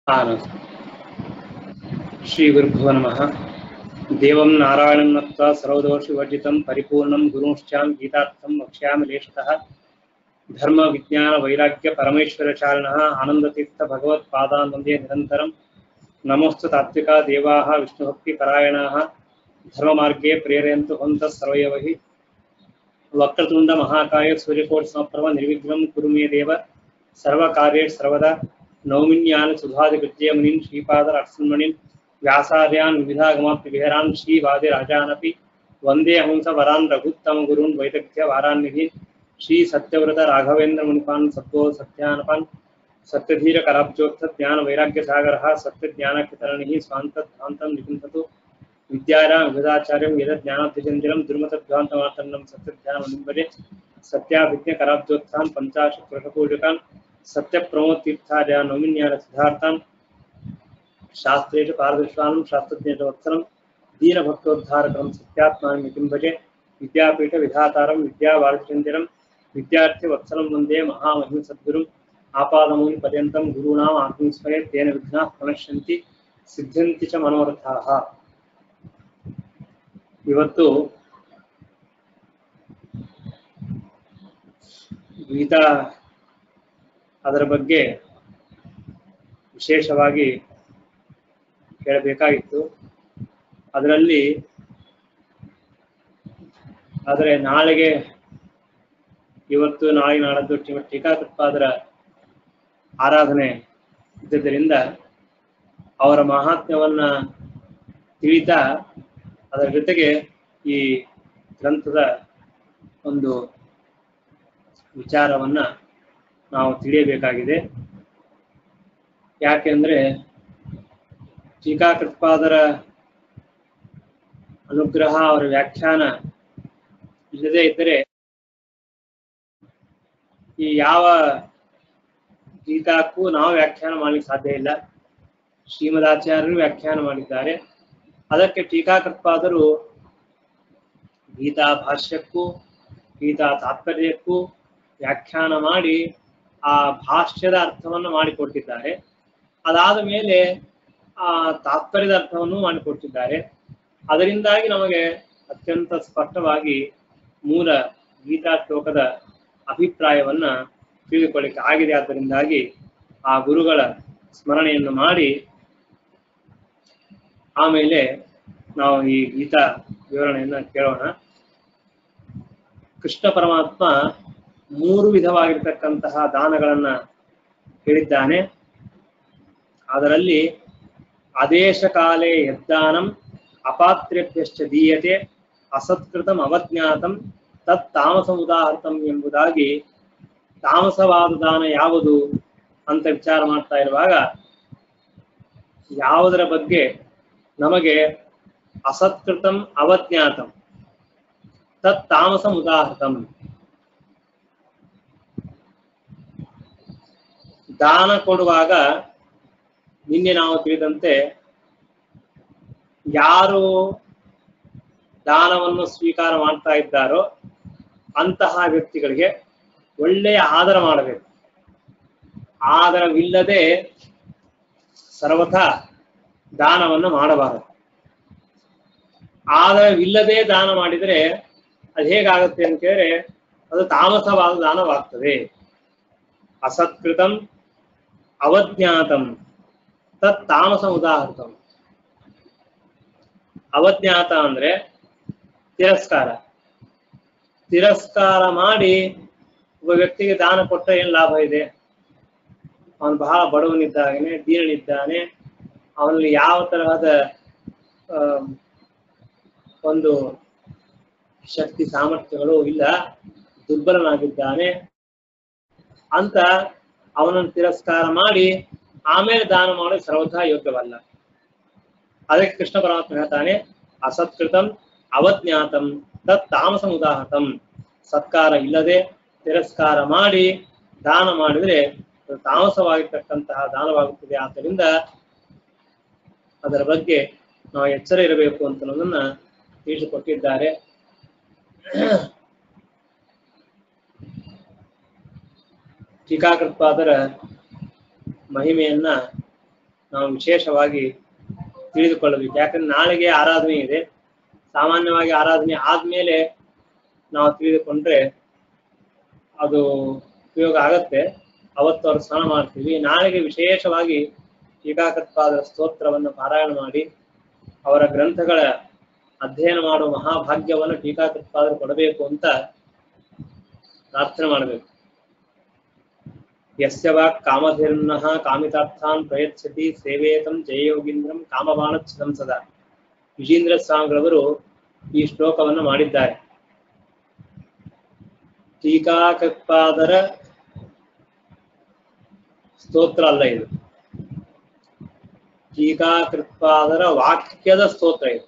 श्री गुरुभ्यो नमः। देवं नारायणं नत्वा सर्वदोषविवर्जितं परिपूर्णं गुरुंश्चां गीतार्थं वक्ष्यामि लेशतः। धर्म विज्ञान वैराग्य परमेश्वरचारिणः आनन्दतीर्थ भगवत्पादान् वन्दे निरन्तरं। नमोऽस्तु तात्विका देवाः विष्णुभक्तिपरायणाः धर्ममार्गे प्रेरयन्तु हन्तः सर्वैव हि। वक्रतुण्ड महाकाय सूर्यकोटि समप्रभ निर्विघ्नं कुरु मे देव सर्वकार्येषु सर्वदा। नौमिन्यान् सुधादिविद्यमुनीन् श्रीपादराक्षन्मणीन् व्यासार्यान् विविधागमाप्तिविहरान् श्रीवादिराजानपि वन्दे हंस वरान् रघुत्तमगुरून् वैदग्ध्यवारान्निधीन् श्री सत्यव्रत राघवेन्द्र मुनिपान् सद्गो सत्यानपान् सत्यधीर कराब्जोत्थ ज्ञान वैराग्य सागरः सत्यज्ञानकितरणिः स्वान्तध्वान्तं निकुञ्चतु विद्यारां विविधाचार्यं वेदज्ञानाब्धिचन्द्रं दुर्मतध्वान्तमातन्नं सत्यध्यानमनिम्बरे सत्याभिज्ञकराब्जोत्थान् पञ्चाशत्वर्षपूजकान् सत्यप्रमोदतीर्थार्या नौमिन्यान् सिद्धार्थान् शास्त्रेषु पारदर्शानं शास्त्रज्ञेषु वत्सलं दीनभक्तोद्धारकं सत्यात्मानं नितिं भजे विद्यापीठविधातारं विद्यावारिधिचन्द्रं विद्यार्थिवत्सलं वन्दे महामहिम सद्गुरुम् आपादमूलपर्यन्तं गुरूणाम् आत्मस्मरे तेन विघ्नाः प्रणश्यन्ति सिद्ध्यन्ति च मनोरथाः। ಇವತ್ತು ಗೀತಾ ಅದರ ಬಗ್ಗೆ ವಿಶೇಷವಾಗಿ ಹೇಳಬೇಕಾಗಿತ್ತು. ಅದರಲ್ಲಿ ಆದರೆ ನಾಳೆಗೆ ಇವತ್ತು ನಾಳೆ ನಾಳದ್ದು ಟೀಕಾಕೃತ್ಪಾದರ ಆರಾಧನೆ ಇದ್ದರಿಂದ ಅವರ ಮಹಾತ್ಮ್ಯವನ್ನ ತಿಳಿತಾ ಅದರ ಜೊತೆಗೆ ಈ ಗ್ರಂಥದ ಒಂದು ವಿಚಾರವನ್ನ ನಾವು ತಿಳಿಯಬೇಕಾಗಿದೆ. ಯಾಕೆಂದ್ರೆ ಟೀಕಾಕೃತ್ಪಾದರ ಅನುಗ್ರಹ ಅವರ ವ್ಯಾಖ್ಯಾನ ಇಲ್ಲದೆ ಇದ್ದರೆ ಈ ಯಾವ ಗೀತಾಕ್ಕೂ ನಾವು ವ್ಯಾಖ್ಯಾನ ಮಾಡಲಿಕ್ಕೆ ಸಾಧ್ಯ ಇಲ್ಲ. ಶ್ರೀಮದಾಚಾರ್ಯರು ವ್ಯಾಖ್ಯಾನ ಮಾಡಿದ್ದಾರೆ. ಅದಕ್ಕೆ ಟೀಕಾಕೃತ್ಪಾದರು ಗೀತಾ ಭಾಷ್ಯಕ್ಕೂ ಗೀತಾ ತಾತ್ಪರ್ಯಕ್ಕೂ ವ್ಯಾಖ್ಯಾನ ಮಾಡಿ ಆ ಭಾಷ್ಯದ ಅರ್ಥವನ್ನು ಮಾಡಿಕೊಟ್ಟಿದ್ದಾರೆ. ಅದಾದ ಮೇಲೆ ಆ ತಾತ್ಪರ್ಯದ ಅರ್ಥವನ್ನು ಮಾಡಿಕೊಟ್ಟಿದ್ದಾರೆ. ಅದರಿಂದಾಗಿ ನಮಗೆ ಅತ್ಯಂತ ಸ್ಪಷ್ಟವಾಗಿ ಮೂಲ ಗೀತಾ ಶ್ಲೋಕದ ಅಭಿಪ್ರಾಯವನ್ನ ತಿಳಿದುಕೊಳ್ಳಿಕ್ಕೆ ಆಗಿದೆ. ಆದ್ದರಿಂದಾಗಿ ಆ ಗುರುಗಳ ಸ್ಮರಣೆಯನ್ನು ಮಾಡಿ ಆಮೇಲೆ ನಾವು ಈ ಗೀತಾ ವಿವರಣೆಯನ್ನ ಕೇಳೋಣ. ಕೃಷ್ಣ ಪರಮಾತ್ಮ 3 ವಿಧವಾಗಿರ್ತಕ್ಕಂತಹ ದಾನಗಳನ್ನ ಹೇಳಿದ್ದಾನೆ. ಅದರಲ್ಲಿ ಆದೇಶ ಕಾಲೇ ಯದ್ದಾನಂ ಅಪಾತ್ರೇಭ್ಯಶ್ಚ ದೀಯತೆ ಅಸತ್ಕೃತಂ ಅವಜ್ಞಾತಂ ತತ್ ತಾಮಸಮುದಾಹೃತಂ ಎಂಬುದಾಗಿ ತಾಮಸವಾದ ದಾನ ಯಾವುದು ಅಂತ ವಿಚಾರ ಮಾಡ್ತಾ ಇರುವಾಗ ಯಾವುದರ ಬಗ್ಗೆ ನಮಗೆ ಅಸತ್ಕೃತಂ ಅವಜ್ಞಾತಂ ತತ್ ತಾಮಸಂ ಉದಾಹೃತಂ, ದಾನ ಕೊಡುವಾಗ ನಿನ್ನೆ ನಾವು ತಿಳಿದಂತೆ ಯಾರು ದಾನವನ್ನು ಸ್ವೀಕಾರ ಮಾಡ್ತಾ ಇದ್ದಾರೋ ಅಂತಹ ವ್ಯಕ್ತಿಗಳಿಗೆ ಒಳ್ಳೆಯ ಆದರ ಮಾಡಬೇಕು. ಆದರವಿಲ್ಲದೆ ಸರ್ವಥಾ ದಾನವನ್ನು ಮಾಡಬಾರದು. ಆದರವಿಲ್ಲದೆ ದಾನ ಮಾಡಿದರೆ ಅದು ಹೇಗಾಗುತ್ತೆ ಅಂತ ಕೇಳಿದ್ರೆ ಅದು ತಾಮಸವಾದ ದಾನವಾಗ್ತದೆ. ಅಸತ್ಕೃತಂ ಅವಜ್ಞಾತಂ ತತ್ ತಾಮಸಂ ಉದಾಹೃತಂ. ಅವಜ್ಞಾತ ಅಂದ್ರೆ ತಿರಸ್ಕಾರ. ತಿರಸ್ಕಾರ ಮಾಡಿ ಒಬ್ಬ ವ್ಯಕ್ತಿಗೆ ದಾನ ಕೊಟ್ಟ ಏನ್ ಲಾಭ ಇದೆ? ಅವನು ಬಹಳ ಬಡವನಿದ್ದಾನೆ, ದೀನನಿದ್ದಾನೆ, ಅವನಲ್ಲಿ ಯಾವ ತರಹದ ಒಂದು ಶಕ್ತಿ ಸಾಮರ್ಥ್ಯಗಳು ಇಲ್ಲ, ದುರ್ಬಲನಾಗಿದ್ದಾನೆ ಅಂತ ಅವನನ್ನು ತಿರಸ್ಕಾರ ಮಾಡಿ ಆಮೇಲೆ ದಾನ ಮಾಡೋದು ಸರ್ವಥಾ ಯೋಗ್ಯವಲ್ಲ. ಅದಕ್ಕೆ ಕೃಷ್ಣ ಪರಮಾತ್ಮ ಹೇಳ್ತಾನೆ ಅಸತ್ಕೃತಂ ಅವಜ್ಞಾತಂ ತತ್ ತಾಮಸಂ ಉದಾಹೃತಂ. ಸತ್ಕಾರ ಇಲ್ಲದೆ ತಿರಸ್ಕಾರ ಮಾಡಿ ದಾನ ಮಾಡಿದ್ರೆ ತಾಮಸವಾಗಿರ್ತಕ್ಕಂತಹ ದಾನವಾಗುತ್ತದೆ. ಆದ್ದರಿಂದ ಅದರ ಬಗ್ಗೆ ನಾವು ಎಚ್ಚರ ಇರಬೇಕು ಅಂತ ಅನ್ನೋದನ್ನ ತಿಳಿಸಿಕೊಟ್ಟಿದ್ದಾರೆ. ಟೀಕಾಕೃತ್ಪಾದರ ಮಹಿಮೆಯನ್ನ ನಾವು ವಿಶೇಷವಾಗಿ ತಿಳಿದುಕೊಳ್ಳಬೇಕು. ಯಾಕಂದ್ರೆ ನಾಳೆಗೆ ಆರಾಧನೆ ಇದೆ. ಸಾಮಾನ್ಯವಾಗಿ ಆರಾಧನೆ ಆದ್ಮೇಲೆ ನಾವು ತಿಳಿದುಕೊಂಡ್ರೆ ಅದು ಉಪಯೋಗ ಆಗತ್ತೆ. ಅವತ್ತು ಅವ್ರು ಸ್ನಾನ ಮಾಡ್ತೀವಿ. ನಾಳೆಗೆ ವಿಶೇಷವಾಗಿ ಟೀಕಾಕೃತ್ಪಾದರ ಸ್ತೋತ್ರವನ್ನು ಪಾರಾಯಣ ಮಾಡಿ ಅವರ ಗ್ರಂಥಗಳ ಅಧ್ಯಯನ ಮಾಡುವ ಮಹಾಭಾಗ್ಯವನ್ನು ಟೀಕಾಕೃತ್ಪಾದರು ಕೊಡಬೇಕು ಅಂತ ಪ್ರಾರ್ಥನೆ ಮಾಡಬೇಕು. ಯಸ್ಯ ವಾಕ್ ಕಾಮಧೇನುನಃ ಕಾಮಿತಾರ್ಥಾನ್ ಪ್ರಯಚ್ಛತಿ ಸೇವೇತಂ ಜಯಯೋಗೀಂದ್ರಂ ಕಾಮಬಾಣಚ್ಛಿದಂ ಸದಾ. ವಿಜೇಂದ್ರ ಸ್ವಾಮಿಗಳವರು ಈ ಶ್ಲೋಕವನ್ನು ಮಾಡಿದ್ದಾರೆ. ಟೀಕಾಕೃತ್ಪಾದರ ಸ್ತೋತ್ರ ಅಲ್ಲ ಇದು, ಟೀಕಾಕೃತ್ಪಾದರ ವಾಕ್ಯದ ಸ್ತೋತ್ರ ಇದು.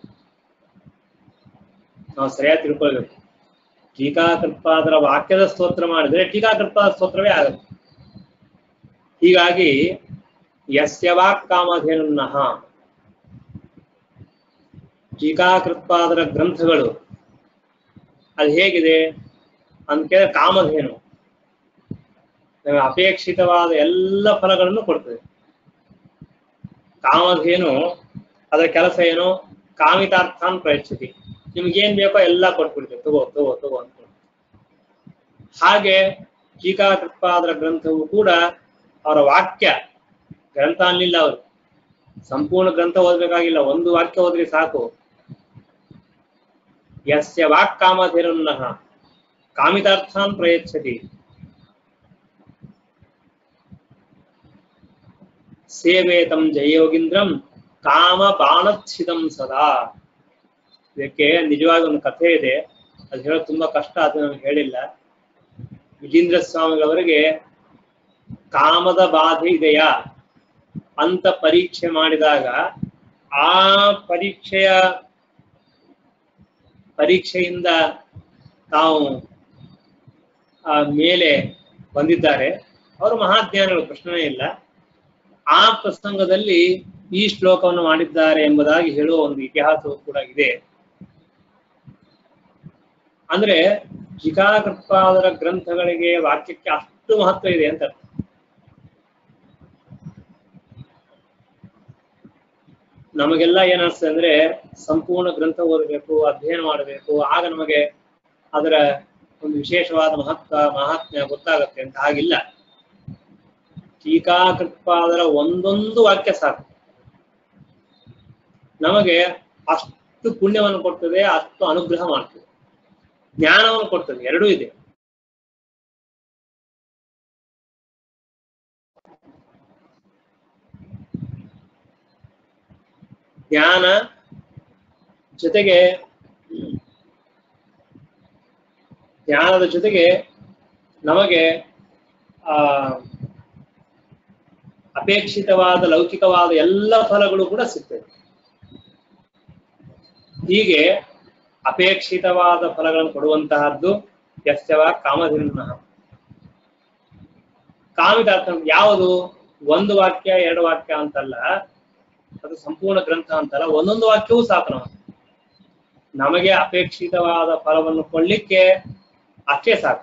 ನಾವು ಸರಿಯಾಗಿ ತಿಳ್ಕೊಳ್ಬೇಕು. ಟೀಕಾಕೃತ್ಪಾದರ ವಾಕ್ಯದ ಸ್ತೋತ್ರ ಮಾಡಿದ್ರೆ ಟೀಕಾಕೃತ್ಪಾದ ಸ್ತೋತ್ರವೇ ಆಗುತ್ತೆ. ಹೀಗಾಗಿ ಯಸ್ಯ ವಾಕ್ ಕಾಮಧೇನುನಃ, ಟೀಕಾಕೃತ್ಪಾದರ ಗ್ರಂಥಗಳು ಅದು ಹೇಗಿದೆ ಅಂತ ಕೇಳಿದ್ರೆ ಕಾಮಧೇನು ನಮಗೆ ಅಪೇಕ್ಷಿತವಾದ ಎಲ್ಲ ಫಲಗಳನ್ನು ಕೊಡ್ತದೆ. ಕಾಮಧೇನು ಅದರ ಕೆಲಸ ಏನು? ಕಾಮಿತಾರ್ಥಾನ್ ಪ್ರಯಚ್ಛತಿ, ನಿಮ್ಗೇನ್ ಬೇಕೋ ಎಲ್ಲ ಕೊಟ್ಬಿಡ್ತೇವೆ, ತಗೋ ತಗೋ ತಗೋ ಅಂತ. ಹಾಗೆ ಟೀಕಾಕೃತ್ಪಾದರ ಗ್ರಂಥವು ಕೂಡ ಅವರ ವಾಕ್ಯ ಗ್ರಂಥ ಅನ್ಲಿಲ್ಲ. ಅವರು ಸಂಪೂರ್ಣ ಗ್ರಂಥ ಓದಬೇಕಾಗಿಲ್ಲ, ಒಂದು ವಾಕ್ಯ ಓದ್ರಿ ಸಾಕು. ಯಸ್ಯ ವಾಕ್ ಕಾಮಧೇನುನಃ ಕಾಮಿತಾರ್ಥಾನ್ ಪ್ರಯಚ್ಛತಿ ಸೇವೇತಂ ಜಯಯೋಗೀಂದ್ರಂ ಕಾಮ ಬಾಣಚ್ಛಿದಂ ಸದಾ. ಇದಕ್ಕೆ ನಿಜವಾಗಿ ಒಂದು ಕಥೆ ಇದೆ, ಅದು ಹೇಳೋದು ತುಂಬಾ ಕಷ್ಟ, ಅದು ನಾನು ಹೇಳಿಲ್ಲ. ವಿಜೇಂದ್ರ ಸ್ವಾಮಿಗಳವರಿಗೆ ಕಾಮದ ಬಾಧೆ ಇದೆಯಾ ಅಂತ ಪರೀಕ್ಷೆ ಮಾಡಿದಾಗ ಆ ಪರೀಕ್ಷೆಯಿಂದ ತಾವು ಮೇಲೆ ಬಂದಿದ್ದಾರೆ. ಅವರು ಮಹಾಜ್ಞಾನಿಗಳು, ಪ್ರಶ್ನೆ ಇಲ್ಲ. ಆ ಪ್ರಸಂಗದಲ್ಲಿ ಈ ಶ್ಲೋಕವನ್ನು ಮಾಡಿದ್ದಾರೆ ಎಂಬುದಾಗಿ ಹೇಳುವ ಒಂದು ಇತಿಹಾಸವೂ ಕೂಡ ಇದೆ. ಅಂದ್ರೆ ಟೀಕಾಕೃತ್ಪಾದರ ಗ್ರಂಥಗಳಿಗೆ ವಾಕ್ಯಕ್ಕೆ ಅಷ್ಟು ಮಹತ್ವ ಇದೆ ಅಂತ. ನಮಗೆಲ್ಲ ಏನಿಸ್ತದೆ ಅಂದ್ರೆ ಸಂಪೂರ್ಣ ಗ್ರಂಥ ಓದಬೇಕು, ಅಧ್ಯಯನ ಮಾಡಬೇಕು, ಆಗ ನಮಗೆ ಅದರ ಒಂದು ವಿಶೇಷವಾದ ಮಹಾತ್ಮ್ಯ ಗೊತ್ತಾಗತ್ತೆ ಅಂತ. ಹಾಗಿಲ್ಲ, ಟೀಕಾಕೃತ್ಪಾದರ ಒಂದೊಂದು ವಾಕ್ಯ ಸಾಕು ನಮಗೆ ಅಷ್ಟು ಪುಣ್ಯವನ್ನು ಕೊಡ್ತದೆ, ಅಷ್ಟು ಅನುಗ್ರಹ ಮಾಡ್ತದೆ, ಜ್ಞಾನವನ್ನು ಕೊಡ್ತದೆ. ಎರಡೂ ಇದೆ. ಜ್ಞಾನ ಜ್ಞಾನದ ಜೊತೆಗೆ ನಮಗೆ ಅಪೇಕ್ಷಿತವಾದ ಲೌಕಿಕವಾದ ಎಲ್ಲ ಫಲಗಳು ಕೂಡ ಸಿಗ್ತದೆ. ಹೀಗೆ ಅಪೇಕ್ಷಿತವಾದ ಫಲಗಳನ್ನು ಕೊಡುವಂತಹದ್ದು ಯಸ್ಯ ವಾಕ್ ಕಾಮಧೇನುನಃ. ಕಾಮಿತಾರ್ಥ ಯಾವುದು? ಒಂದು ವಾಕ್ಯ ಎರಡು ವಾಕ್ಯ ಅಂತಲ್ಲ, ಅದು ಸಂಪೂರ್ಣ ಗ್ರಂಥ ಅಂತಲ್ಲ, ಒಂದೊಂದು ವಾಕ್ಯವೂ ಸಾಕು ನಮಗೆ ಅಪೇಕ್ಷಿತವಾದ ಫಲವನ್ನು ಕೊಡ್ಲಿಕ್ಕೆ ಅಷ್ಟೇ ಸಾಕು.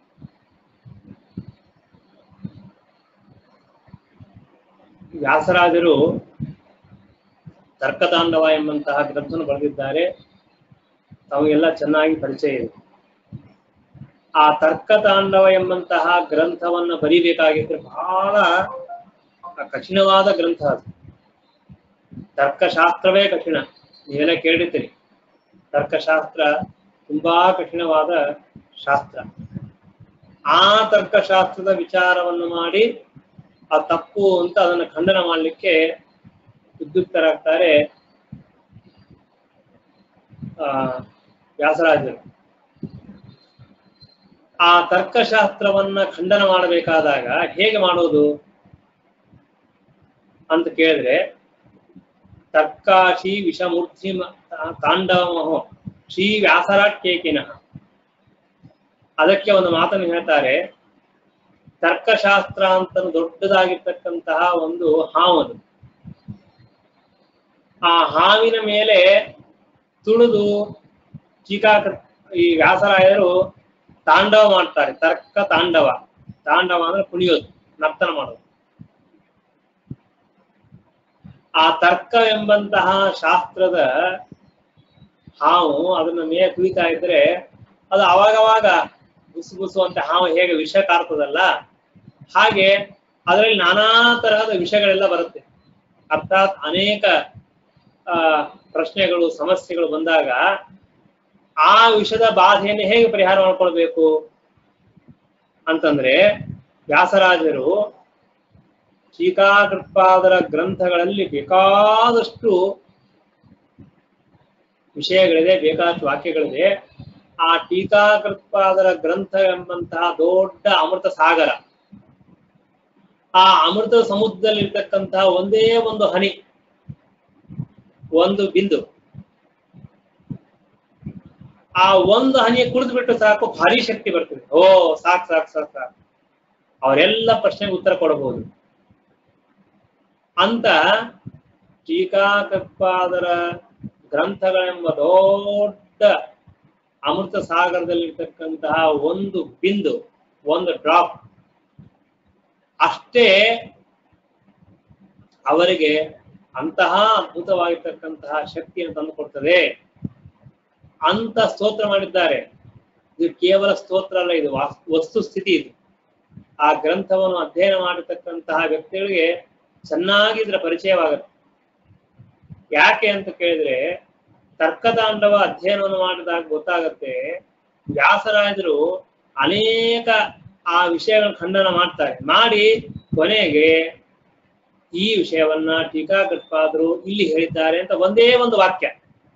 ವ್ಯಾಸರಾಜರು ತರ್ಕತಾಂಡವ ಎಂಬಂತಹ ಗ್ರಂಥವನ್ನು ಬರೆದಿದ್ದಾರೆ, ತಮಗೆಲ್ಲ ಚೆನ್ನಾಗಿ ಪರಿಚಯ ಇದೆ. ಆ ತರ್ಕತಾಂಡವ ಎಂಬಂತಹ ಗ್ರಂಥವನ್ನು ಬರೀಬೇಕಾಗಿದ್ರೆ ಬಹಳ ಕಠಿಣವಾದ ಗ್ರಂಥ ಅದು. ತರ್ಕಶಾಸ್ತ್ರವೇ ಕಠಿಣ, ನೀವೆಲ್ಲ ಕೇಳಿರ್ತೀರಿ. ತರ್ಕಶಾಸ್ತ್ರ ತುಂಬಾ ಕಠಿಣವಾದ ಶಾಸ್ತ್ರ. ಆ ತರ್ಕಶಾಸ್ತ್ರದ ವಿಚಾರವನ್ನು ಮಾಡಿ ಆ ತಪ್ಪು ಅಂತ ಅದನ್ನು ಖಂಡನ ಮಾಡಲಿಕ್ಕೆ ಉದ್ಯುಕ್ತರಾಗ್ತಾರೆ ವ್ಯಾಸರಾಜರು. ಆ ತರ್ಕಶಾಸ್ತ್ರವನ್ನ ಖಂಡನ ಮಾಡಬೇಕಾದಾಗ ಹೇಗೆ ಮಾಡೋದು ಅಂತ ಕೇಳಿದ್ರೆ, ತರ್ಕಾಶಿ ವಿಷಮೂರ್ತಿ ತಾಂಡವಮಹೋ ಶ್ರೀ ವ್ಯಾಸರಾಟ್ಯೇಕಿನಃ. ಅದಕ್ಕೆ ಒಂದು ಮಾತನ್ನು ಹೇಳ್ತಾರೆ, ತರ್ಕಶಾಸ್ತ್ರ ಅಂತ ದೊಡ್ಡದಾಗಿರ್ತಕ್ಕಂತಹ ಒಂದು ಹಾವದು. ಆ ಹಾವಿನ ಮೇಲೆ ತುಳಿದು ಈ ವ್ಯಾಸರಾಯರು ತಾಂಡವ ಮಾಡ್ತಾರೆ. ತರ್ಕ ತಾಂಡವ, ತಾಂಡವ ಅಂದ್ರೆ ಕುಣಿಯೋದು, ನರ್ತನ ಮಾಡೋದು. ಆ ತರ್ಕವೆಂಬಂತಹ ಶಾಸ್ತ್ರದ ಹಾವು ಅದನ್ನ ಮೇಲೆ ಕುಯ್ತಾ ಇದ್ರೆ ಅದು ಅವಾಗವಾಗ ಗುಸು ಅಂತ ಹಾವು ಹೇಗೆ ವಿಷ ಕಾರ್ತದಲ್ಲ, ಹಾಗೆ ಅದರಲ್ಲಿ ನಾನಾ ತರಹದ ವಿಷಗಳೆಲ್ಲ ಬರುತ್ತೆ. ಅರ್ಥಾತ್ ಅನೇಕ ಪ್ರಶ್ನೆಗಳು ಸಮಸ್ಯೆಗಳು ಬಂದಾಗ ಆ ವಿಷದ ಬಾಧೆಯನ್ನು ಹೇಗೆ ಪರಿಹಾರ ಮಾಡ್ಕೊಳ್ಬೇಕು ಅಂತಂದ್ರೆ, ವ್ಯಾಸರಾಜರು ಟೀಕಾಕೃತ್ಪಾದರ ಗ್ರಂಥಗಳಲ್ಲಿ ಬೇಕಾದಷ್ಟು ವಿಷಯಗಳಿದೆ, ಬೇಕಾದಷ್ಟು ವಾಕ್ಯಗಳಿದೆ. ಆ ಟೀಕಾಕೃತ್ಪಾದರ ಗ್ರಂಥ ಎಂಬಂತಹ ದೊಡ್ಡ ಅಮೃತ ಸಾಗರ, ಆ ಅಮೃತ ಸಮುದ್ರದಲ್ಲಿರ್ತಕ್ಕಂತಹ ಒಂದೇ ಒಂದು ಹನಿ, ಒಂದು ಬಿಂದು, ಆ ಒಂದು ಹನಿ ಕುಡಿದು ಬಿಟ್ಟು ಸಾಕು, ಭಾರಿ ಶಕ್ತಿ ಬರ್ತದೆ. ಓ ಸಾಕ್ ಸಾಕ್ ಸಾಕ್ ಸಾಕು, ಅವರೆಲ್ಲ ಪ್ರಶ್ನೆಗೆ ಉತ್ತರ ಕೊಡಬಹುದು ಅಂತ ಟೀಕಾಕೃತ್ಪಾದರ ಗ್ರಂಥಗಳೆಂಬ ದೊಡ್ಡ ಅಮೃತ ಸಾಗರದಲ್ಲಿರ್ತಕ್ಕಂತಹ ಒಂದು ಬಿಂದು, ಒಂದು ಡ್ರಾಪ್ ಅಷ್ಟೇ ಅವರಿಗೆ ಅಂತಹ ಅದ್ಭುತವಾಗಿರ್ತಕ್ಕಂತಹ ಶಕ್ತಿಯನ್ನು ತಂದುಕೊಡ್ತದೆ ಅಂತ ಸ್ತೋತ್ರ ಮಾಡಿದ್ದಾರೆ. ಇದು ಕೇವಲ ಸ್ತೋತ್ರ ಅಲ್ಲ, ಇದು ವಸ್ತು ಸ್ಥಿತಿ. ಇದು ಆ ಗ್ರಂಥವನ್ನು ಅಧ್ಯಯನ ಮಾಡಿರ್ತಕ್ಕಂತಹ ವ್ಯಕ್ತಿಗಳಿಗೆ ಚೆನ್ನಾಗಿ ಇದರ ಪರಿಚಯವಾಗುತ್ತೆ. ಯಾಕೆ ಅಂತ ಕೇಳಿದ್ರೆ, ತರ್ಕತಾಂಡವ ಅಧ್ಯಯನವನ್ನು ಮಾಡಿದಾಗ ಗೊತ್ತಾಗತ್ತೆ, ವ್ಯಾಸರಾಜರು ಅನೇಕ ಆ ವಿಷಯಗಳನ್ನು ಖಂಡನ ಮಾಡ್ತಾರೆ. ಮಾಡಿ ಕೊನೆಗೆ ಈ ವಿಷಯವನ್ನ ಟೀಕಾಕೃತ್ಪಾದರು ಇಲ್ಲಿ ಹೇಳಿದ್ದಾರೆ ಅಂತ ಒಂದೇ ಒಂದು ವಾಕ್ಯ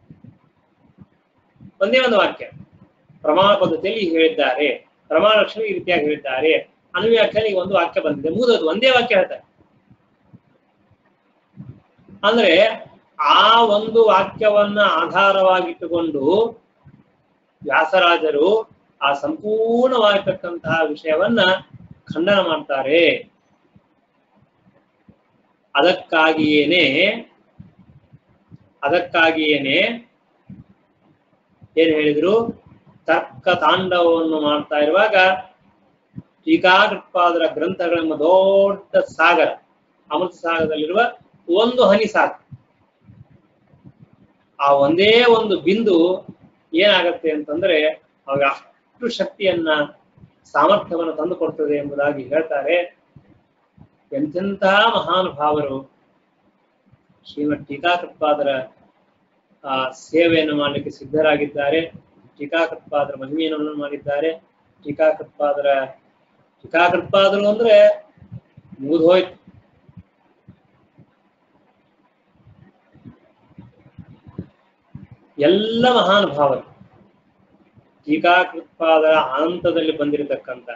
ಪ್ರಮಾಣ ಪದ್ಧತಿಯಲ್ಲಿ ಹೇಳಿದ್ದಾರೆ, ಪ್ರಮಾಣ ಲಕ್ಷಣ ಈ ರೀತಿಯಾಗಿ ಹೇಳಿದ್ದಾರೆ, ಅನುವ್ಯಾಖ್ಯಾನಿಗೆ ಒಂದು ವಾಕ್ಯ ಬಂದಿದೆ, ಮುಗಿದೋದು ಒಂದೇ ವಾಕ್ಯ ಹೇಳ್ತಾರೆ. ಅಂದ್ರೆ ಆ ಒಂದು ವಾಕ್ಯವನ್ನ ಆಧಾರವಾಗಿಟ್ಟುಕೊಂಡು ವ್ಯಾಸರಾಜರು ಆ ಸಂಪೂರ್ಣವಾಗಿರ್ತಕ್ಕಂತಹ ವಿಷಯವನ್ನ ಖಂಡನ ಮಾಡ್ತಾರೆ. ಅದಕ್ಕಾಗಿಯೇನೆ ಏನ್ ಹೇಳಿದ್ರು, ತರ್ಕ ತಾಂಡವವನ್ನು ಮಾಡ್ತಾ ಇರುವಾಗ ಟೀಕಾಕೃತ್ಪಾದರ ಗ್ರಂಥಗಳೆಂಬ ದೊಡ್ಡ ಸಾಗರ, ಅಮೃತ ಸಾಗರದಲ್ಲಿರುವ ಒಂದು ಹನಿ ಸಾಕು, ಆ ಒಂದೇ ಒಂದು ಬಿಂದು ಏನಾಗತ್ತೆ ಅಂತಂದ್ರೆ ಅವಾಗ ಅಷ್ಟು ಶಕ್ತಿಯನ್ನ, ಸಾಮರ್ಥ್ಯವನ್ನು ತಂದು ಕೊಡ್ತದೆ ಎಂಬುದಾಗಿ ಹೇಳ್ತಾರೆ. ಎಂತೆಂತಹ ಮಹಾನುಭಾವರು ಶ್ರೀಮದ್ ಟೀಕಾಕೃತ್ಪಾದರ ಸೇವೆಯನ್ನು ಮಾಡಲಿಕ್ಕೆ ಸಿದ್ಧರಾಗಿದ್ದಾರೆ. ಟೀಕಾಕೃತ್ಪಾದರ ಮಹಿಮೆಯನ್ನು ಮಾಡಿದ್ದಾರೆ. ಟೀಕಾಕೃತ್ಪಾದರು ಅಂದ್ರೆ ಮುಗಿದೋಯ್ತು. ಎಲ್ಲ ಮಹಾನುಭಾವರು ಟೀಕಾಕೃತ್ಪಾದರ ಅನಂತದಲ್ಲಿ ಬಂದಿರತಕ್ಕಂತಹ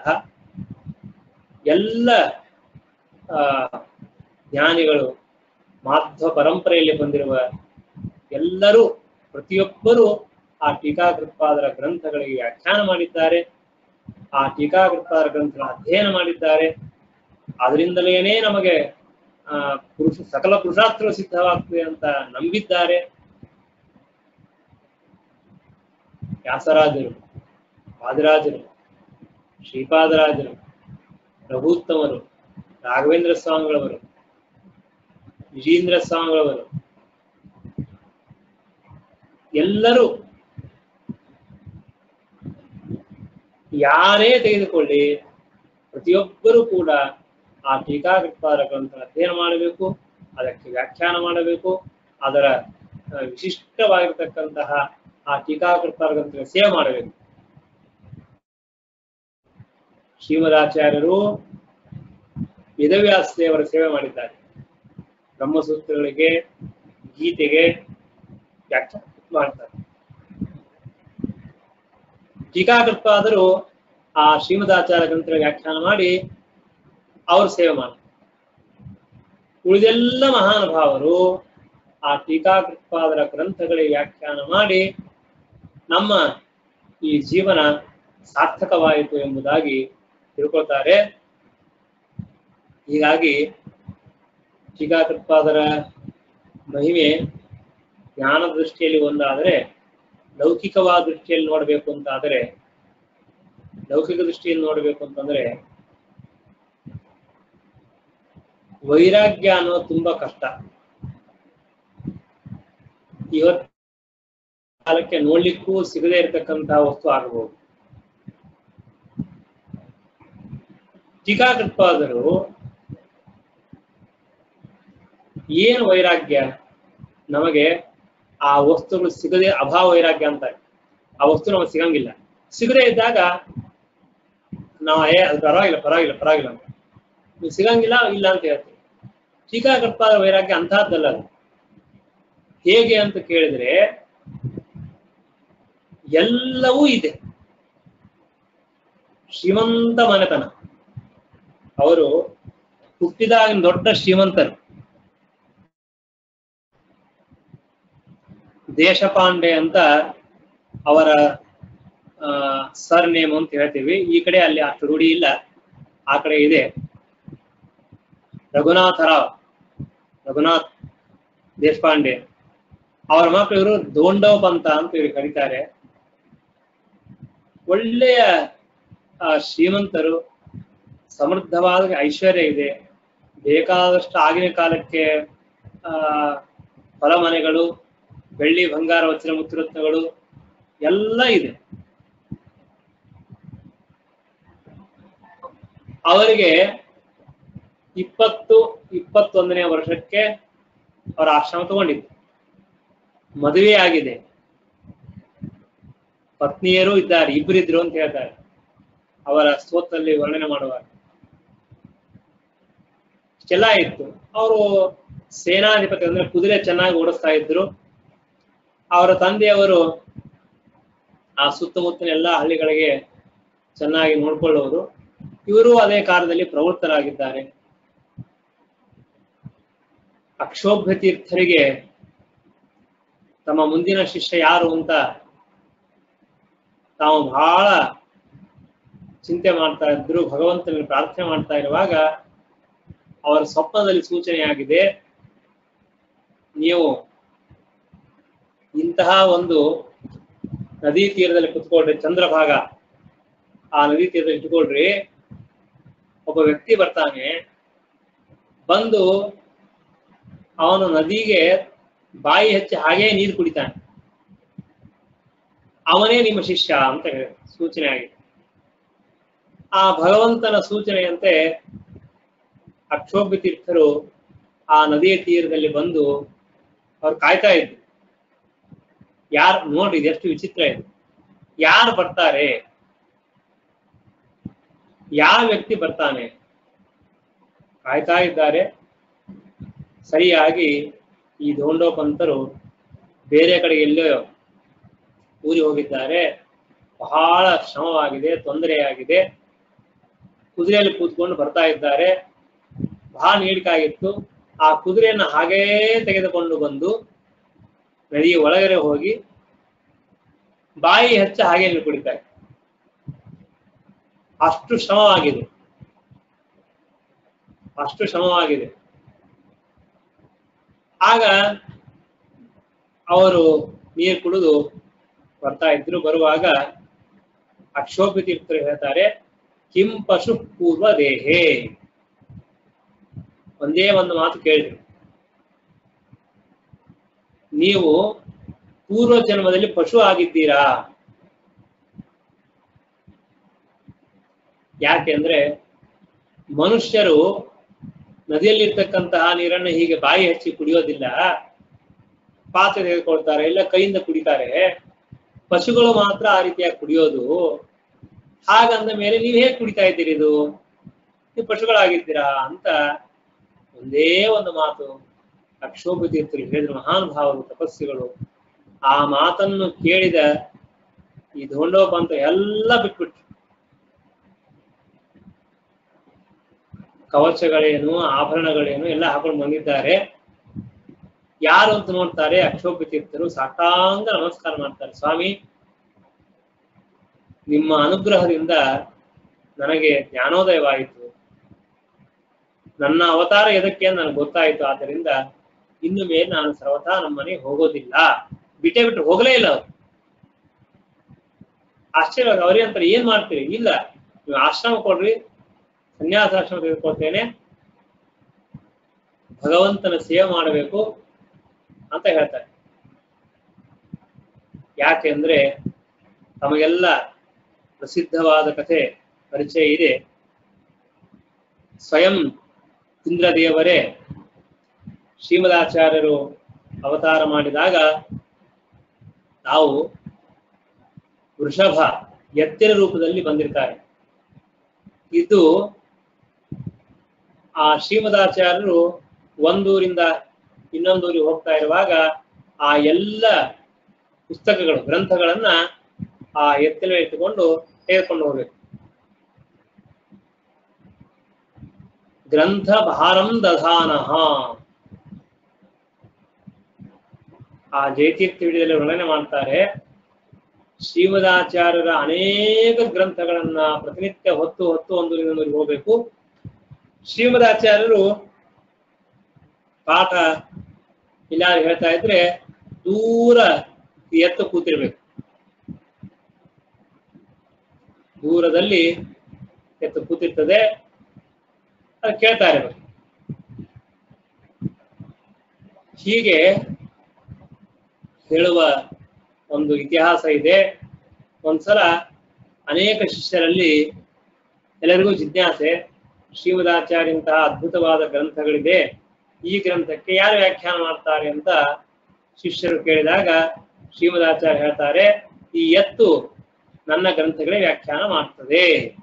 ಎಲ್ಲ ಜ್ಞಾನಿಗಳು, ಮಾಧ್ವ ಪರಂಪರೆಯಲ್ಲಿ ಬಂದಿರುವ ಎಲ್ಲರೂ, ಪ್ರತಿಯೊಬ್ಬರೂ ಆ ಟೀಕಾಕೃತ್ಪಾದರ ಗ್ರಂಥಗಳಿಗೆ ವ್ಯಾಖ್ಯಾನ ಮಾಡಿದ್ದಾರೆ, ಆ ಟೀಕಾಕೃತ್ಪಾದರ ಗ್ರಂಥಗಳ ಅಧ್ಯಯನ ಮಾಡಿದ್ದಾರೆ. ಅದರಿಂದಲೇನೆ ನಮಗೆ ಸಕಲ ಪುರುಷಾರ್ಥಗಳು ಸಿದ್ಧವಾಗ್ತದೆ ಅಂತ ನಂಬಿದ್ದಾರೆ. ವ್ಯಾಸರಾಜರು, ವಾದಿರಾಜರು, ಶ್ರೀಪಾದರಾಜರು, ರಘುತ್ತಮರು, ರಾಘವೇಂದ್ರ ಸ್ವಾಮಿಗಳವರು, ವಿಜೇಂದ್ರ ಸ್ವಾಮಿಗಳವರು ಎಲ್ಲರೂ ಯಾರೇ ತೆಗೆದುಕೊಳ್ಳಿ, ಪ್ರತಿಯೊಬ್ಬರೂ ಕೂಡ ಆ ಟೀಕಾಕೃತ್ಪಾದರ ಗ್ರಂಥ ಅಧ್ಯಯನ ಮಾಡಬೇಕು, ಅದಕ್ಕೆ ವ್ಯಾಖ್ಯಾನ ಮಾಡಬೇಕು, ಅದರ ವಿಶಿಷ್ಟವಾಗಿರ್ತಕ್ಕಂತಹ ಆ ಟೀಕಾಕೃತ್ಪಾದರ ಗ್ರಂಥಗಳ ಸೇವೆ ಮಾಡಬೇಕು. ಶ್ರೀಮದಾಚಾರ್ಯರು ವೇದವ್ಯಾಸ ದೇವರ ಸೇವೆ ಮಾಡಿದ್ದಾರೆ. ಬ್ರಹ್ಮಸೂತ್ರಗಳಿಗೆ, ಗೀತೆಗೆ ವ್ಯಾಖ್ಯಾನ ಮಾಡ್ತಾರೆ. ಟೀಕಾಕೃತ್ಪಾದರು ಆ ಶ್ರೀಮದಾಚಾರ್ಯ ಗ್ರಂಥಗಳ ವ್ಯಾಖ್ಯಾನ ಮಾಡಿ ಅವರು ಸೇವೆ ಮಾಡ್ತಾರೆ. ಉಳಿದೆಲ್ಲ ಮಹಾನುಭಾವರು ಆ ಟೀಕಾಕೃತ್ಪಾದರ ಗ್ರಂಥಗಳಿಗೆ ವ್ಯಾಖ್ಯಾನ ಮಾಡಿ ನಮ್ಮ ಈ ಜೀವನ ಸಾರ್ಥಕವಾಯಿತು ಎಂಬುದಾಗಿ ತಿಳ್ಕೊಳ್ತಾರೆ. ಹೀಗಾಗಿ ಟೀಕಾಕೃತ್ಪಾದರ ಮಹಿಮೆ ಜ್ಞಾನ ದೃಷ್ಟಿಯಲ್ಲಿ ಒಂದಾದರೆ, ಲೌಕಿಕವಾದ ದೃಷ್ಟಿಯಲ್ಲಿ ನೋಡಬೇಕು ಅಂತಾದರೆ, ಲೌಕಿಕ ದೃಷ್ಟಿಯಲ್ಲಿ ನೋಡಬೇಕು ಅಂತಂದ್ರೆ ವೈರಾಗ್ಯ ಅನ್ನೋದು ತುಂಬಾ ಕಷ್ಟ. ಇವತ್ತು ಕಾಲಕ್ಕೆ ನೋಡ್ಲಿಕ್ಕೂ ಸಿಗದೇ ಇರತಕ್ಕಂತಹ ವಸ್ತು ಆಗಬಹುದು. ಟೀಕಾಕೃತ್ಪಾದರು ಏನು ವೈರಾಗ್ಯ? ನಮಗೆ ಆ ವಸ್ತುಗಳು ಸಿಗದೆ ಅಭಾವ ವೈರಾಗ್ಯ ಅಂತಾರೆ. ಆ ವಸ್ತು ನಮಗೆ ಸಿಗಂಗಿಲ್ಲ. ಸಿಗದೇ ಇದ್ದಾಗ ನಾವು ಅದು ಪರವಾಗಿಲ್ಲ ಅಂತ ನೀವು ಸಿಗಂಗಿಲ್ಲ ಇಲ್ಲ ಅಂತ ಹೇಳ್ತೀವಿ. ಟೀಕಾಕೃತ್ಪಾದ ವೈರಾಗ್ಯ ಅಂತಹದ್ದಲ್ಲ. ಅದು ಹೇಗೆ ಅಂತ ಕೇಳಿದ್ರೆ ಎಲ್ಲವೂ ಇದೆ. ಶ್ರೀಮಂತ ಮನೆತನ, ಅವರು ಹುಟ್ಟಿದಾಗ ದೊಡ್ಡ ಶ್ರೀಮಂತರು. ದೇಶಪಾಂಡೆ ಅಂತ ಅವರ ಸರ್ ನೇಮ್ ಅಂತ ಹೇಳ್ತೀವಿ. ಈ ಕಡೆ ಅಲ್ಲಿ ಅಷ್ಟು ರೂಢಿ ಇಲ್ಲ, ಆ ಕಡೆ ಇದೆ. ರಘುನಾಥ್ ದೇಶಪಾಂಡೆ ಅವರ ಮಕ್ಕಳು ಇವರು ದೋಂಡವ ಪಂಥ ಅಂತ ಇವರು ಕರೀತಾರೆ. ಒಳ್ಳೆಯ ಶ್ರೀಮಂತರು, ಸಮೃದ್ಧವಾದ ಐಶ್ವರ್ಯ ಇದೆ, ಬೇಕಾದಷ್ಟು ಆಗಿನ ಕಾಲಕ್ಕೆ ಹೊಲಮನೆಗಳು, ಬೆಳ್ಳಿ ಬಂಗಾರ ವಜ್ರ ಮುತ್ತುರತ್ನಗಳು ಎಲ್ಲ ಇದೆ. ಅವರಿಗೆ 20-21ನೇ ವರ್ಷಕ್ಕೆ ಅವರ ಆಶ್ರಮ ತಗೊಂಡಿದ್ದು. ಮದುವೆ ಆಗಿದೆ, ಪತ್ನಿಯರು ಇದ್ದಾರೆ, ಇಬ್ಬರಿದ್ರು ಅಂತ ಹೇಳ್ತಾರೆ ಅವರ ಸ್ತೋತ್ರದಲ್ಲಿ ವರ್ಣನೆ ಮಾಡುವಾಗ. ಇಷ್ಟೆಲ್ಲ ಇತ್ತು. ಅವರು ಸೇನಾಧಿಪತಿ ಅಂದ್ರೆ ಕುದುರೆ ಚೆನ್ನಾಗಿ ಓಡಿಸ್ತಾ ಇದ್ರು. ಅವರ ತಂದೆಯವರು ಆ ಸುತ್ತಮುತ್ತಲ ಎಲ್ಲ ಹಳ್ಳಿಗಳಿಗೆ ಚೆನ್ನಾಗಿ ನೋಡ್ಕೊಳ್ಳೋರು. ಇವರು ಅದೇ ಕಾರ್ಯದಲ್ಲಿ ಪ್ರವೃತ್ತರಾಗಿದ್ದಾರೆ. ಅಕ್ಷೋಭ್ಯ ತೀರ್ಥರಿಗೆ ತಮ್ಮ ಮುಂದಿನ ಶಿಷ್ಯ ಯಾರು ಅಂತ ತಾವು ಬಹಳ ಚಿಂತೆ ಮಾಡ್ತಾ ಇದ್ರು. ಭಗವಂತನಿಗೆ ಪ್ರಾರ್ಥನೆ ಮಾಡ್ತಾ ಇರುವಾಗ ಅವರ ಸ್ವಪ್ನದಲ್ಲಿ ಸೂಚನೆಯಾಗಿದೆ, ನೀವು ಇಂತಹ ಒಂದು ನದಿ ತೀರದಲ್ಲಿ ಕುತ್ಕೊಳ್ರಿ, ಚಂದ್ರಭಾಗ ಆ ನದಿ ತೀರದಲ್ಲಿ ಇಟ್ಕೊಳ್ರಿ. ಒಬ್ಬ ವ್ಯಕ್ತಿ ಬರ್ತಾನೆ, ಬಂದು ಅವನು ನದಿಗೆ ಬಾಯಿ ಹಚ್ಚಿ ಹಾಗೇ ನೀರು ಕುಡಿತಾನೆ, ಅವನೇ ನಿಮ್ಮ ಶಿಷ್ಯ ಅಂತ ಹೇಳಿ ಸೂಚನೆ ಆಗಿದೆ. ಆ ಭಗವಂತನ ಸೂಚನೆಯಂತೆ ಅಕ್ಷೋಭ್ಯ ತೀರ್ಥರು ಆ ನದಿಯ ತೀರದಲ್ಲಿ ಬಂದು ಅವ್ರು ಕಾಯ್ತಾ ಇದ್ರು. ಯಾರು ನೋಡ್ರಿ, ಎಷ್ಟು ವಿಚಿತ್ರ ಇದೆ, ಯಾರು ಬರ್ತಾರೆ, ಯಾವ ವ್ಯಕ್ತಿ ಬರ್ತಾನೆ ಕಾಯ್ತಾ ಇದ್ದಾರೆ. ಸರಿಯಾಗಿ ಈ ದೋಂಡೋಪಂತರು ಬೇರೆ ಕಡೆಗೆ ಎಲ್ಲೋ ಊರಿಗೆ ಹೋಗಿದ್ದಾರೆ. ಬಹಳ ಶ್ರಮವಾಗಿದೆ, ತೊಂದರೆಯಾಗಿದೆ. ಕುದುರೆಯಲ್ಲಿ ಕೂತ್ಕೊಂಡು ಬರ್ತಾ ಇದ್ದಾರೆ. ಬಹಳ ನೀಡಿಕಾಗಿತ್ತು. ಆ ಕುದುರೆಯನ್ನು ಹಾಗೇ ತೆಗೆದುಕೊಂಡು ಬಂದು ನದಿಯ ಒಳಗಡೆ ಹೋಗಿ ಬಾಯಿ ಹಚ್ಚ ಹಾಗೆ ನೀರು ಕುಡಿತಾರೆ. ಅಷ್ಟು ಶ್ರಮವಾಗಿದೆ. ಆಗ ಅವರು ನೀರು ಕುಡಿದು ಬರ್ತಾ ಇದ್ರು. ಬರುವಾಗ ಅಕ್ಷೋಭ್ಯ ತೀರ್ಥರು ಹೇಳ್ತಾರೆ, ಕಿಂ ಪಶು ಪೂರ್ವ ದೇಹೇ. ಒಂದೇ ಒಂದು ಮಾತು ಕೇಳಿದ್ರು, ನೀವು ಪೂರ್ವ ಜನ್ಮದಲ್ಲಿ ಪಶು ಆಗಿದ್ದೀರಾ? ಯಾಕೆಂದ್ರೆ ಮನುಷ್ಯರು ನದಿಯಲ್ಲಿರ್ತಕ್ಕಂತಹ ನೀರನ್ನು ಹೀಗೆ ಬಾಯಿ ಹಚ್ಚಿ ಕುಡಿಯೋದಿಲ್ಲ, ಪಾತ್ರೆ ತೆಗೆದುಕೊಳ್ತಾರೆ, ಇಲ್ಲ ಕೈಯಿಂದ ಕುಡಿತಾರೆ. ಪಶುಗಳು ಮಾತ್ರ ಆ ರೀತಿಯಾಗಿ ಕುಡಿಯೋದು. ಹಾಗಂದ ಮೇಲೆ ನೀವು ಹೇಗೆ ಕುಡಿತಾ ಇದ್ದೀರಿ? ಇದು ನೀವು ಪಶುಗಳಾಗಿದ್ದೀರಾ ಅಂತ ಒಂದೇ ಒಂದು ಮಾತು ಅಕ್ಷೋಭ್ಯ ತೀರ್ಥರು ಹೇಳಿದ್ರು. ಮಹಾನುಭಾವರು, ತಪಸ್ವಿಗಳು. ಆ ಮಾತನ್ನು ಕೇಳಿದ ಈ ದೋಂಡೋಪಂತ ಎಲ್ಲ ಬಿಟ್ಬಿಟ್ರು. ಕವಚಗಳೇನು, ಆಭರಣಗಳೇನು ಎಲ್ಲ ಹಾಕೊಂಡು ಬಂದಿದ್ದಾರೆ. ಯಾರು ಅಂತ ನೋಡ್ತಾರೆ, ಅಕ್ಷೋಭ್ಯ ತೀರ್ಥರು ಸಾಷ್ಟಾಂಗ ನಮಸ್ಕಾರ ಮಾಡ್ತಾರೆ. ಸ್ವಾಮಿ, ನಿಮ್ಮ ಅನುಗ್ರಹದಿಂದ ನನಗೆ ಜ್ಞಾನೋದಯವಾಯಿತು, ನನ್ನ ಅವತಾರ ಎದಕ್ಕೆ ನನಗೆ ಗೊತ್ತಾಯಿತು. ಆದ್ದರಿಂದ ಇನ್ನು ಮೇಲೆ ನಾನು ಸರ್ವಥಾ ನಮ್ಮ ಮನೆಗೆ ಹೋಗೋದಿಲ್ಲ. ಬಿಟ್ಟು ಹೋಗಲೇ ಇಲ್ಲ ಅವರು. ಆಶ್ಚರ್ಯ. ಅವರೇ ಅಂತಾರೆ, ಏನ್ ಮಾಡ್ತೀರಿ? ಇಲ್ಲ, ನೀವು ಆಶ್ರಮ ಕೊಡ್ರಿ, ಸನ್ಯಾಸಾಶ್ರಮ ತೆಗೆದುಕೊಳ್ತೇನೆ, ಭಗವಂತನ ಸೇವೆ ಮಾಡಬೇಕು ಅಂತ ಹೇಳ್ತಾರೆ. ಯಾಕೆ ಅಂದ್ರೆ ತಮಗೆಲ್ಲ ಪ್ರಸಿದ್ಧವಾದ ಕಥೆ ಪರಿಚಯ ಇದೆ. ಸ್ವಯಂ ಇಂದ್ರದೇವರೇ ಶ್ರೀಮದಾಚಾರ್ಯರು ಅವತಾರ ಮಾಡಿದಾಗ ತಾವು ವೃಷಭ ಎತ್ತಿನ ರೂಪದಲ್ಲಿ ಬಂದಿರ್ತಾರೆ. ಇದು ಆ ಶ್ರೀಮದಾಚಾರ್ಯರು ಒಂದೂರಿಂದ ಇನ್ನೊಂದೂರಿಗೆ ಹೋಗ್ತಾ ಇರುವಾಗ ಆ ಎಲ್ಲ ಪುಸ್ತಕಗಳು ಗ್ರಂಥಗಳನ್ನ ಆ ಎತ್ತಿನ ಎತ್ತುಕೊಂಡು ತೆಗೆದುಕೊಂಡು ಹೋಗ್ಬೇಕು. ಗ್ರಂಥ ಭಾರಂ ದಧಾನಃ ಆ ಜಯತೀರ್ಥ ವಿಡಿಯೋದಲ್ಲಿ ವರ್ಣನೆ ಮಾಡ್ತಾರೆ. ಶ್ರೀಮದಾಚಾರ್ಯರ ಅನೇಕ ಗ್ರಂಥಗಳನ್ನ ಪ್ರತಿನಿತ್ಯ ಹೊತ್ತು ಒಂದೂರಿಂದ ಇನ್ನೊಂದೂರಿಗೆ ಹೋಗ್ಬೇಕು. ಶ್ರೀಮದಾಚಾರ್ಯರು ಪಾಠ ಇಲ್ಲಾರು ಹೇಳ್ತಾ ಇದ್ರೆ ದೂರ ಎತ್ತು ಕೂತಿರ್ಬೇಕು. ದೂರದಲ್ಲಿ ಎತ್ತು ಕೂತಿರ್ತದೆ, ಅದು ಕೇಳ್ತಾ ಇರಬೇಕು. ಹೀಗೆ ಹೇಳುವ ಒಂದು ಇತಿಹಾಸ ಇದೆ. ಒಂದ್ಸಲ ಅನೇಕ ಶಿಷ್ಯರಲ್ಲಿ ಎಲ್ಲರಿಗೂ ಜಿಜ್ಞಾಸೆ, ಶ್ರೀಮದಾಚಾರ್ಯಂತಹ ಅದ್ಭುತವಾದ ಗ್ರಂಥಗಳಿದೆ, ಈ ಗ್ರಂಥಕ್ಕೆ ಯಾರು ವ್ಯಾಖ್ಯಾನ ಮಾಡ್ತಾರೆ ಅಂತ ಶಿಷ್ಯರು ಕೇಳಿದಾಗ ಶ್ರೀಮದಾಚಾರ್ಯ ಹೇಳ್ತಾರೆ, ಈ ಎತ್ತು ನನ್ನ ಗ್ರಂಥಗಳೇ ವ್ಯಾಖ್ಯಾನ ಮಾಡ್ತದೆ.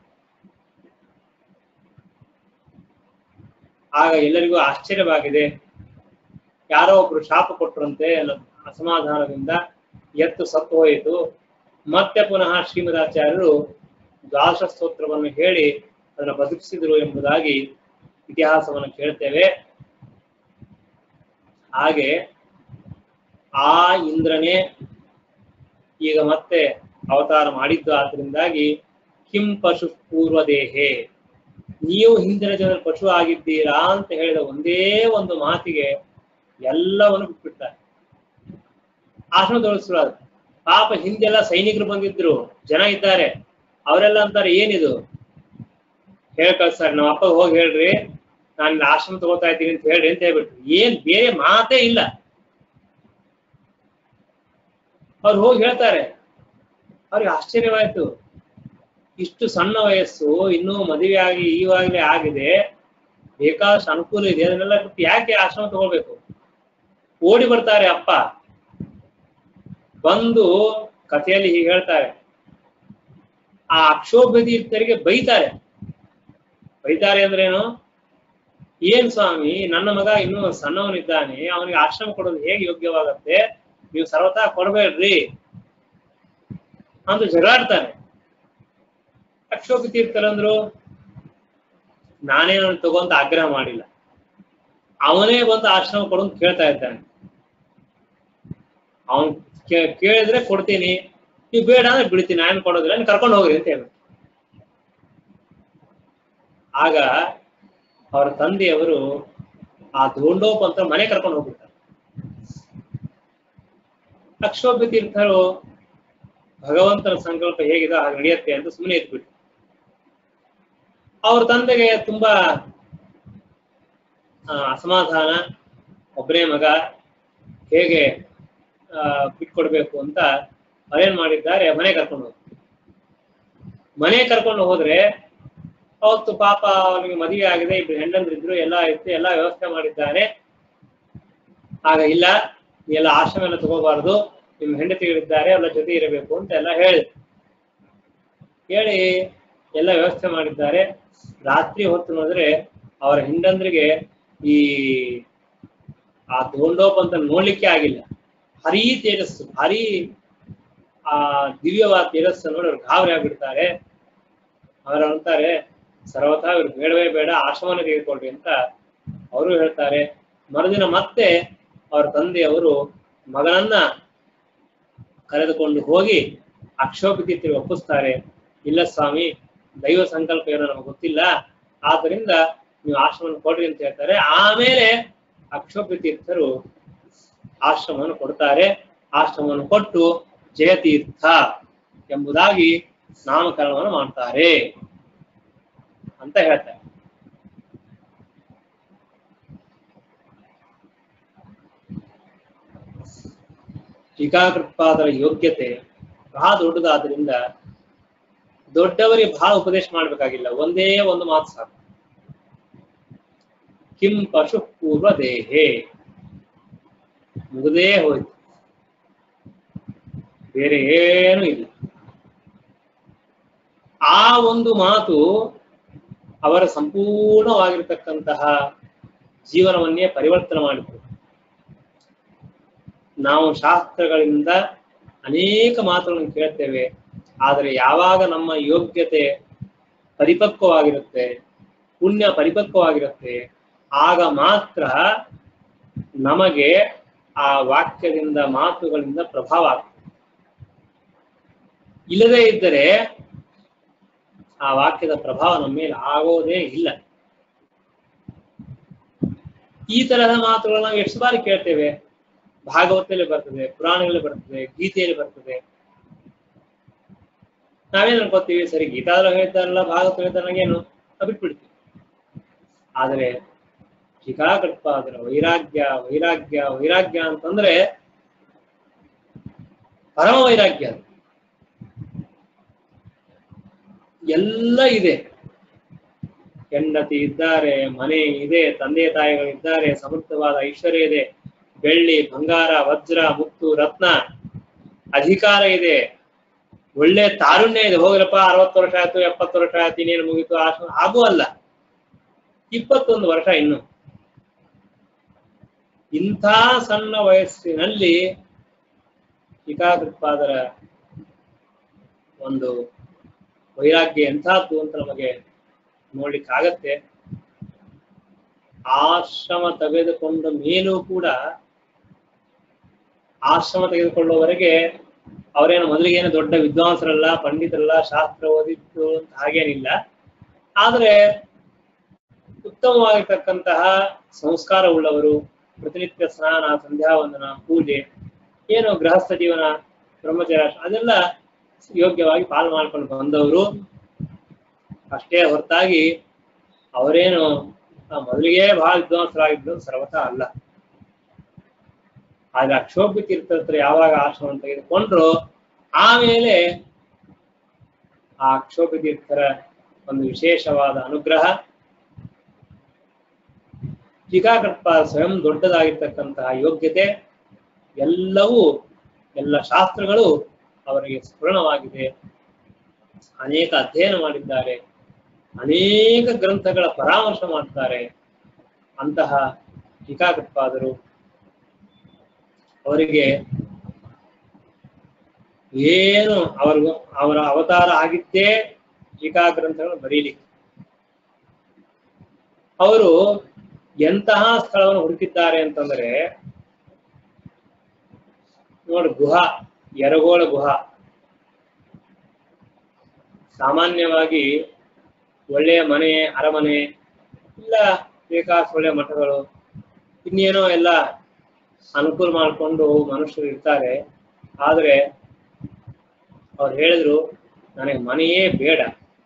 ಆಗ ಎಲ್ಲರಿಗೂ ಆಶ್ಚರ್ಯವಾಗಿದೆ. ಯಾರೋ ಒಬ್ರು ಶಾಪ ಕೊಟ್ಟರಂತೆ ಅಸಮಾಧಾನದಿಂದ, ಎತ್ತು ಸತ್ತು ಹೋಯಿತು. ಮತ್ತೆ ಪುನಃ ಶ್ರೀಮದಾಚಾರ್ಯರು ದ್ವಾದಶ ಸ್ತೋತ್ರವನ್ನು ಹೇಳಿ ಅದನ್ನು ಬದುಕಿಸಿದರು ಎಂಬುದಾಗಿ ಇತಿಹಾಸವನ್ನು ಕೇಳ್ತೇವೆ. ಹಾಗೆ ಆ ಇಂದ್ರನೇ ಈಗ ಮತ್ತೆ ಅವತಾರ ಮಾಡಿದ್ದು. ಆದ್ರಿಂದಾಗಿ ಕಿಂ ಪಶು ಪೂರ್ವದೇಹೇ, ನೀವು ಹಿಂದಿನ ಜನರು ಪಶು ಆಗಿದ್ದೀರಾ ಅಂತ ಹೇಳಿದ ಒಂದೇ ಒಂದು ಮಾತಿಗೆ ಎಲ್ಲವನ್ನು ಬಿಟ್ಬಿಡ್ತಾರೆ. ಆಶ್ರಮದೊಳಗೆ ಶುರು. ಪಾಪ ಹಿಂದೆಲ್ಲ ಸೈನಿಕರು ಬಂದಿದ್ರು, ಜನ ಇದ್ದಾರೆ, ಅವರೆಲ್ಲ ಅಂತಾರೆ ಏನಿದು, ಹೇಳ್ ಕಳ್ಸ್ತಾರೆ, ನಮ್ಮ ಅಪ್ಪ ಹೋಗಿ ಹೇಳ್ರಿ ನಾನು ಆಶ್ರಮ ತಗೋತಾ ಇದ್ದೀನಿ ಅಂತ ಹೇಳ್ರಿ ಅಂತ ಹೇಳ್ಬಿಟ್ರು. ಏನ್ ಬೇರೆ ಮಾತೇ ಇಲ್ಲ. ಅವ್ರು ಹೋಗಿ ಹೇಳ್ತಾರೆ. ಅವ್ರಿಗೆ ಆಶ್ಚರ್ಯವಾಯ್ತು, ಇಷ್ಟು ಸಣ್ಣ ವಯಸ್ಸು, ಇನ್ನೂ ಮದುವೆ ಆಗಿ ಈವಾಗಲೇ ಆಗಿದೆ, ಬೇಕಾದಷ್ಟು ಅನುಕೂಲ ಇದೆ, ಅದನ್ನೆಲ್ಲ ಬಿಟ್ಟು ಯಾಕೆ ಆಶ್ರಮ ತಗೊಳ್ಬೇಕು? ಓಡಿ ಬರ್ತಾರೆ ಅಪ್ಪ. ಬಂದು ಕಥೆಯಲ್ಲಿ ಹೀಗೆ ಹೇಳ್ತಾರೆ, ಆ ಅಕ್ಷೋಭ್ಯ ತೀರ್ಥರಿಗೆ ಬೈತಾರೆ. ಬೈತಾರೆ ಅಂದ್ರೇನು, ಏನ್ ಸ್ವಾಮಿ, ನನ್ನ ಮಗ ಇನ್ನೂ ಸಣ್ಣವನಿದ್ದಾನೆ, ಅವನಿಗೆ ಆಶ್ರಮ ಕೊಡೋದು ಹೇಗೆ ಯೋಗ್ಯವಾಗತ್ತೆ, ನೀವು ಸರ್ವತಾ ಕೊಡಬೇಡ್ರಿ ಅಂತ ಜಗಳಾಡ್ತಾನೆ. ಅಕ್ಷೋಭ್ಯ ತೀರ್ಥರಂದ್ರು, ನಾನೇನು ತಗೊಂತ ಆಗ್ರಹ ಮಾಡಿಲ್ಲ, ಅವನೇ ಬಂದು ಆಶ್ರಮ ಕೊಡೋದು ಕೇಳ್ತಾ ಇದ್ದಾನೆ. ಅವನ್ ಕೇಳಿದ್ರೆ ಕೊಡ್ತೀನಿ, ನೀವು ಬೇಡ ಅಂದ್ರೆ ಬಿಡ್ತೀನಿ, ನಾನು ಕೊಡೋದಿಲ್ಲ, ನೀವು ಕರ್ಕೊಂಡು ಹೋಗ್ರಿ ಅಂತ ಹೇಳ್ಬೇಕು. ಆಗ ಅವರ ತಂದೆಯವರು ಆ ಧೋಂಡೋಪಂತ ಮನೆ ಕರ್ಕೊಂಡು ಹೋಗ್ಬಿಡ್ತಾರೆ. ಅಕ್ಷೋಭ್ಯ ತೀರ್ಥರು ಭಗವಂತನ ಸಂಕಲ್ಪ ಹೇಗಿದೆ ಹಾಗೆ ನಡೆಯುತ್ತೆ ಅಂತ ಸುಮ್ಮನೆ ಇದ್ಬಿಟ್ಟು, ಅವ್ರ ತಂದೆಗೆ ತುಂಬಾ ಅಸಮಾಧಾನ. ಒಬ್ಬನೇ ಮಗ, ಹೇಗೆ ಬಿಟ್ಕೊಡ್ಬೇಕು ಅಂತ ಅವರೇನ್ ಮಾಡಿದ್ದಾರೆ, ಮನೆ ಕರ್ಕೊಂಡು ಹೋದ್ರು. ಮನೆ ಕರ್ಕೊಂಡು ಹೋದ್ರೆ ಅವತ್ತು ಪಾಪ ಅವನಿಗೆ ಮದುವೆ ಆಗಿದೆ, ಇಬ್ರು ಹೆಂಡಂದ್ರಿದ್ರು, ಎಲ್ಲ ಇತ್ತು, ಎಲ್ಲ ವ್ಯವಸ್ಥೆ ಮಾಡಿದ್ದಾರೆ. ಆಗ ಇಲ್ಲ, ಎಲ್ಲ ಆಶ್ರಮ ಎಲ್ಲ ತಗೋಬಾರ್ದು, ನಿಮ್ ಹೆಂಡತಿಗಳಿದ್ದಾರೆ, ಅವರ ಜೊತೆ ಇರಬೇಕು ಅಂತ ಎಲ್ಲ ಹೇಳಿ ಎಲ್ಲ ವ್ಯವಸ್ಥೆ ಮಾಡಿದ್ದಾರೆ. ರಾತ್ರಿ ಹೊತ್ತು ನೋಡಿದ್ರೆ ಅವರ ಹೆಂಡಂದ್ರಿಗೆ ಈ ಆ ಧೋಂಡೋಪಂತ ನೋಡ್ಲಿಕ್ಕೆ ಆಗಿಲ್ಲ. ಭಾರೀ ತೇಜಸ್ಸು, ಭಾರೀ ಆ ದಿವ್ಯವಾದ ತೇಜಸ್ಸು ನೋಡಿ ಅವ್ರು ಗಾಬರಿ ಆಗ್ಬಿಡ್ತಾರೆ. ಅವರು ಅಂತಾರೆ, ಸರ್ವಥಾ ಇವ್ರು ಬೇಡವೇ ಬೇಡ, ಆಶ್ರಮನ ತೆಗೆದುಕೊಳ್ರಿ ಅಂತ ಅವರು ಹೇಳ್ತಾರೆ. ಮರುದಿನ ಮತ್ತೆ ಅವ್ರ ತಂದೆಯವರು ಮಗನನ್ನ ಕರೆದುಕೊಂಡು ಹೋಗಿ ಅಕ್ಷೋಭ್ಯ ತೀರ್ಥರಿಗೆ ಒಪ್ಪಿಸ್ತಾರೆ. ಇಲ್ಲ ಸ್ವಾಮಿ, ದೈವ ಸಂಕಲ್ಪ ಏನೋ ನಮಗೆ ಗೊತ್ತಿಲ್ಲ, ಆದ್ದರಿಂದ ನೀವು ಆಶ್ರಮವನ್ನು ಕೊಡ್ರಿ ಅಂತ ಹೇಳ್ತಾರೆ. ಆಮೇಲೆ ಅಕ್ಷೋಭ್ಯ ತೀರ್ಥರು ಆಶ್ರಮವನ್ನು ಕೊಡ್ತಾರೆ. ಆಶ್ರಮವನ್ನು ಕೊಟ್ಟು ಜಯತೀರ್ಥ ಎಂಬುದಾಗಿ ನಾಮಕರಣವನ್ನು ಮಾಡ್ತಾರೆ ಅಂತ ಹೇಳ್ತಾರೆ. ಟೀಕಾಕೃತ್ಪಾದರ ಯೋಗ್ಯತೆ ಬಹಳ ದೊಡ್ಡದಾದ್ರಿಂದ ದೊಡ್ಡವರಿಗೆ ಬಹಳ ಉಪದೇಶ ಮಾಡ್ಬೇಕಾಗಿಲ್ಲ, ಒಂದೇ ಒಂದು ಮಾತು ಸಾಕು. ಕಿಂ ಪಶು ಪೂರ್ವ ದೇಹೇ, ಮುಗದೇ ಹೋಯ್ತು, ಬೇರೆ ಏನು ಇಲ್ಲ. ಆ ಒಂದು ಮಾತು ಅವರ ಸಂಪೂರ್ಣವಾಗಿರತಕ್ಕಂತಹ ಜೀವನವನ್ನೇ ಪರಿವರ್ತನೆ ಮಾಡಿತು. ನಾವು ಶಾಸ್ತ್ರಗಳಿಂದ ಅನೇಕ ಮಾತುಗಳನ್ನು ಕೇಳ್ತೇವೆ, ಆದರೆ ಯಾವಾಗ ನಮ್ಮ ಯೋಗ್ಯತೆ ಪರಿಪಕ್ವವಾಗಿರುತ್ತೆ, ಪುಣ್ಯ ಪರಿಪಕ್ವವಾಗಿರುತ್ತೆ, ಆಗ ಮಾತ್ರ ನಮಗೆ ಆ ವಾಕ್ಯದಿಂದ ಮಾತುಗಳಿಂದ ಪ್ರಭಾವ ಆಗ್ತದೆ. ಇಲ್ಲದೇ ಇದ್ದರೆ ಆ ವಾಕ್ಯದ ಪ್ರಭಾವ ನಮ್ಮ ಮೇಲೆ ಆಗೋದೇ ಇಲ್ಲ. ಈ ತರಹದ ಮಾತುಗಳನ್ನ ನಾವು ಎಷ್ಟು ಬಾರಿ ಕೇಳ್ತೇವೆ. ಭಾಗವತದಲ್ಲಿ ಬರ್ತದೆ, ಪುರಾಣಗಳಲ್ಲಿ ಬರ್ತದೆ, ಗೀತೆಯಲ್ಲಿ ಬರ್ತದೆ. ನಾವೇನ್ ಅನ್ಕೋತೀವಿ, ಸರಿ ಗೀತಾದ್ರು ಹೇಳ್ತಾರಲ್ಲ, ಭಾಗವತ ಹೇಳ್ತಾರ, ಏನು ಬಿಟ್ಬಿಡ್ತೀವಿ. ಆದರೆ ಟೀಕಾಕೃತ್ಪಾದರ ವೈರಾಗ್ಯ ವೈರಾಗ್ಯ ವೈರಾಗ್ಯ ಅಂತಂದ್ರೆ ಪರಮ ವೈರಾಗ್ಯ. ಎಲ್ಲ ಇದೆ, ಹೆಂಡತಿ ಇದ್ದಾರೆ, ಮನೆ ಇದೆ, ತಂದೆ ತಾಯಿಗಳಿದ್ದಾರೆ, ಸಮೃದ್ಧವಾದ ಐಶ್ವರ್ಯ ಇದೆ, ಬೆಳ್ಳಿ ಬಂಗಾರ ವಜ್ರ ಮುತ್ತು ರತ್ನ ಅಧಿಕಾರ ಇದೆ, ಒಳ್ಳೆ ತಾರುಣ್ಯ ಇದೆ. ಹೋಗ್ರಪ್ಪ 60 ವರ್ಷ ಆಯ್ತು, 70 ವರ್ಷ ಆಯ್ತು, ಇನ್ನೇನು ಮುಗಿತು, ಹಾಗೂ ಅಲ್ಲ 21 ವರ್ಷ ಇನ್ನು. ಇಂಥ ಸಣ್ಣ ವಯಸ್ಸಿನಲ್ಲಿ ಟೀಕಾಕೃತ್ಪಾದರ ಒಂದು ವೈರಾಗ್ಯ ಎಂಥದ್ದು ಅಂತ ನಮಗೆ ನೋಡ್ಲಿಕ್ಕಾಗತ್ತೆ. ಆಶ್ರಮ ತೆಗೆದುಕೊಂಡ ಮೇಲೂ ಕೂಡ, ಆಶ್ರಮ ತೆಗೆದುಕೊಳ್ಳುವವರೆಗೆ ಅವರೇನು ಮೊದಲಿಗೇನು ದೊಡ್ಡ ವಿದ್ವಾಂಸರಲ್ಲ, ಪಂಡಿತರಲ್ಲ, ಶಾಸ್ತ್ರ ಓದಿತ್ತು ಅಂತ ಹಾಗೇನಿಲ್ಲ. ಆದರೆ ಉತ್ತಮವಾಗಿರ್ತಕ್ಕಂತಹ ಸಂಸ್ಕಾರ ಉಳ್ಳವರು, ಪ್ರತಿನಿತ್ಯ ಸ್ನಾನ, ಸಂಧ್ಯಾವಂದನ, ಪೂಜೆ, ಏನು ಗೃಹಸ್ಥ ಜೀವನ, ಬ್ರಹ್ಮಚರ್ಯ ಅದೆಲ್ಲ ಯೋಗ್ಯವಾಗಿ ಪಾಲನೆ ಮಾಡ್ಕೊಂಡು ಬಂದವರು. ಅಷ್ಟೇ ಹೊರತಾಗಿ ಅವರೇನು ಮೊದಲಿಗೆ ಬಹಳ ವಿದ್ವಾಂಸರಾಗಿದ್ದು ಸರ್ವತಾ ಅಲ್ಲ. ಆದ್ರೆ ಅಕ್ಷೋಭ್ಯ ತೀರ್ಥರ ಯಾವಾಗ ಆಶ್ರಮ ತೆಗೆದುಕೊಂಡ್ರು, ಆಮೇಲೆ ಆ ಅಕ್ಷೋಭ್ಯ ತೀರ್ಥರ ಒಂದು ವಿಶೇಷವಾದ ಅನುಗ್ರಹ, ಟೀಕಾಕೃತ್ಪಾದ ಸ್ವಯಂ ದೊಡ್ಡದಾಗಿರ್ತಕ್ಕಂತಹ ಯೋಗ್ಯತೆ, ಎಲ್ಲವೂ ಎಲ್ಲ ಶಾಸ್ತ್ರಗಳು ಅವರಿಗೆ ಸ್ಫುರಣವಾಗಿದೆ. ಅನೇಕ ಅಧ್ಯಯನ ಮಾಡಿದ್ದಾರೆ, ಅನೇಕ ಗ್ರಂಥಗಳ ಪರಾಮರ್ಶೆ ಮಾಡ್ತಾರೆ. ಅಂತಹ ಟೀಕಾಕೃತ್ಪಾದರು ಅವರಿಗೆ ಏನು ಅವರ ಅವತಾರ ಆಗಿದ್ದೇ ಟೀಕಾಗ್ರಂಥಗಳನ್ನು ಬರೀಲಿಕ್ಕೆ. ಅವರು ಎಂತಹ ಸ್ಥಳವನ್ನು ಹುಡುಕಿದ್ದಾರೆ ಅಂತಂದ್ರೆ, ನೋಡಿ, ಗುಹಾ, ಯರಗೋಳ ಗುಹಾ. ಸಾಮಾನ್ಯವಾಗಿ ಒಳ್ಳೆಯ ಮನೆ, ಅರಮನೆ, ಇಲ್ಲ ಬೇಕಾದಷ್ಟು ಒಳ್ಳೆಯ ಮಠಗಳು, ಇನ್ನೇನೋ ಎಲ್ಲ ಅನುಕೂಲ ಮಾಡಿಕೊಂಡು ಮನುಷ್ಯರು ಇರ್ತಾರೆ. ಆದ್ರೆ ಅವ್ರು ಹೇಳಿದ್ರು, ನನಗೆ ಮನೆಯೇ ಬೇಡ.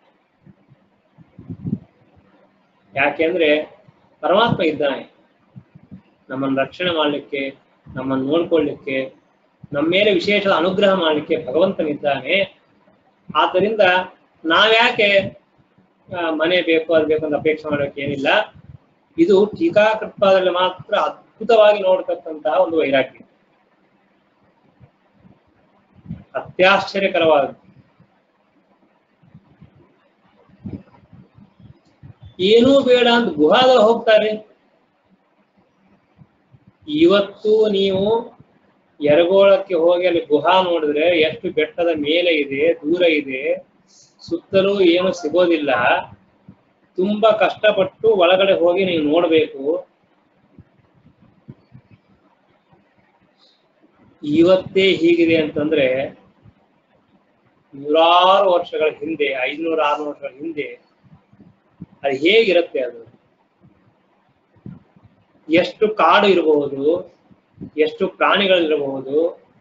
ಯಾಕೆಂದ್ರೆ ಪರಮಾತ್ಮ ಇದ್ದಾನೆ, ನಮ್ಮನ್ನು ರಕ್ಷಣೆ ಮಾಡಲಿಕ್ಕೆ, ನಮ್ಮನ್ನು ನೋಡ್ಕೊಳ್ಳಿಕ್ಕೆ, ನಮ್ಮ ಮೇಲೆ ವಿಶೇಷ ಅನುಗ್ರಹ ಮಾಡಲಿಕ್ಕೆ ಭಗವಂತನಿದ್ದಾನೆ. ಆದ್ದರಿಂದ ನಾವ್ಯಾಕೆ ಮನೆ ಬೇಕು, ಅದು ಬೇಕು ಅಂತ ಅಪೇಕ್ಷೆ ಮಾಡೋಕೆ ಏನಿಲ್ಲ. ಇದು ಟೀಕಾಕೃತ್ಪಾದದಲ್ಲಿ ಮಾತ್ರ ಅದ್ಭುತವಾಗಿ ನೋಡ್ತಕ್ಕಂತಹ ಒಂದು ವೈರಾಗ್ಯ, ಅತ್ಯಾಶ್ಚರ್ಯಕರವಾದ. ಏನೂ ಬೇಡ ಅಂತ ಗುಹಾದ ಹೋಗ್ತಾರೆ. ಇವತ್ತು ನೀವು ಯರಗೋಳಕ್ಕೆ ಹೋಗಿ ಅಲ್ಲಿ ಗುಹಾ ನೋಡಿದ್ರೆ ಎಷ್ಟು ಬೆಟ್ಟದ ಮೇಲೆ ಇದೆ, ದೂರ ಇದೆ, ಸುತ್ತಲೂ ಏನು ಸಿಗೋದಿಲ್ಲ. ತುಂಬಾ ಕಷ್ಟಪಟ್ಟು ಒಳಗಡೆ ಹೋಗಿ ನೀವು ನೋಡ್ಬೇಕು. ಇವತ್ತೇ ಹೀಗಿದೆ ಅಂತಂದ್ರೆ ನೂರಾರು ವರ್ಷಗಳ ಹಿಂದೆ, 500-600 ವರ್ಷಗಳ ಹಿಂದೆ ಅದು ಹೇಗಿರುತ್ತೆ? ಅದು ಎಷ್ಟು ಕಾಡು ಇರಬಹುದು, ಎಷ್ಟು ಪ್ರಾಣಿಗಳಿರಬಹುದು.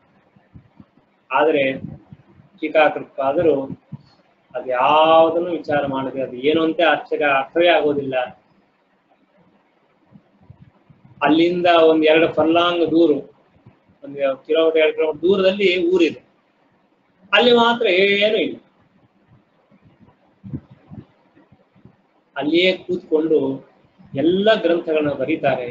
ಆದ್ರೆ ಟೀಕಾಕೃತ್ಪಾದರು ಅದ್ಯಾವುದನ್ನು ವಿಚಾರ ಮಾಡದೆ, ಅದು ಏನು ಅಂತ ಅರ್ಥವೇ ಆಗೋದಿಲ್ಲ. ಅಲ್ಲಿಂದ 1-2 ಫರ್ಲಾಂಗ್ ದೂರು, ಒಂದು ಕಿಲೋಮೀಟರ್ 2 ಕಿಲೋಮೀಟರ್ ದೂರದಲ್ಲಿ ಊರಿದೆ, ಅಲ್ಲಿ ಮಾತ್ರ ಏನೂ ಇಲ್ಲ. ಅಲ್ಲಿಯೇ ಕೂತ್ಕೊಂಡು ಎಲ್ಲ ಗ್ರಂಥಗಳನ್ನ ಬರೀತಾರೆ.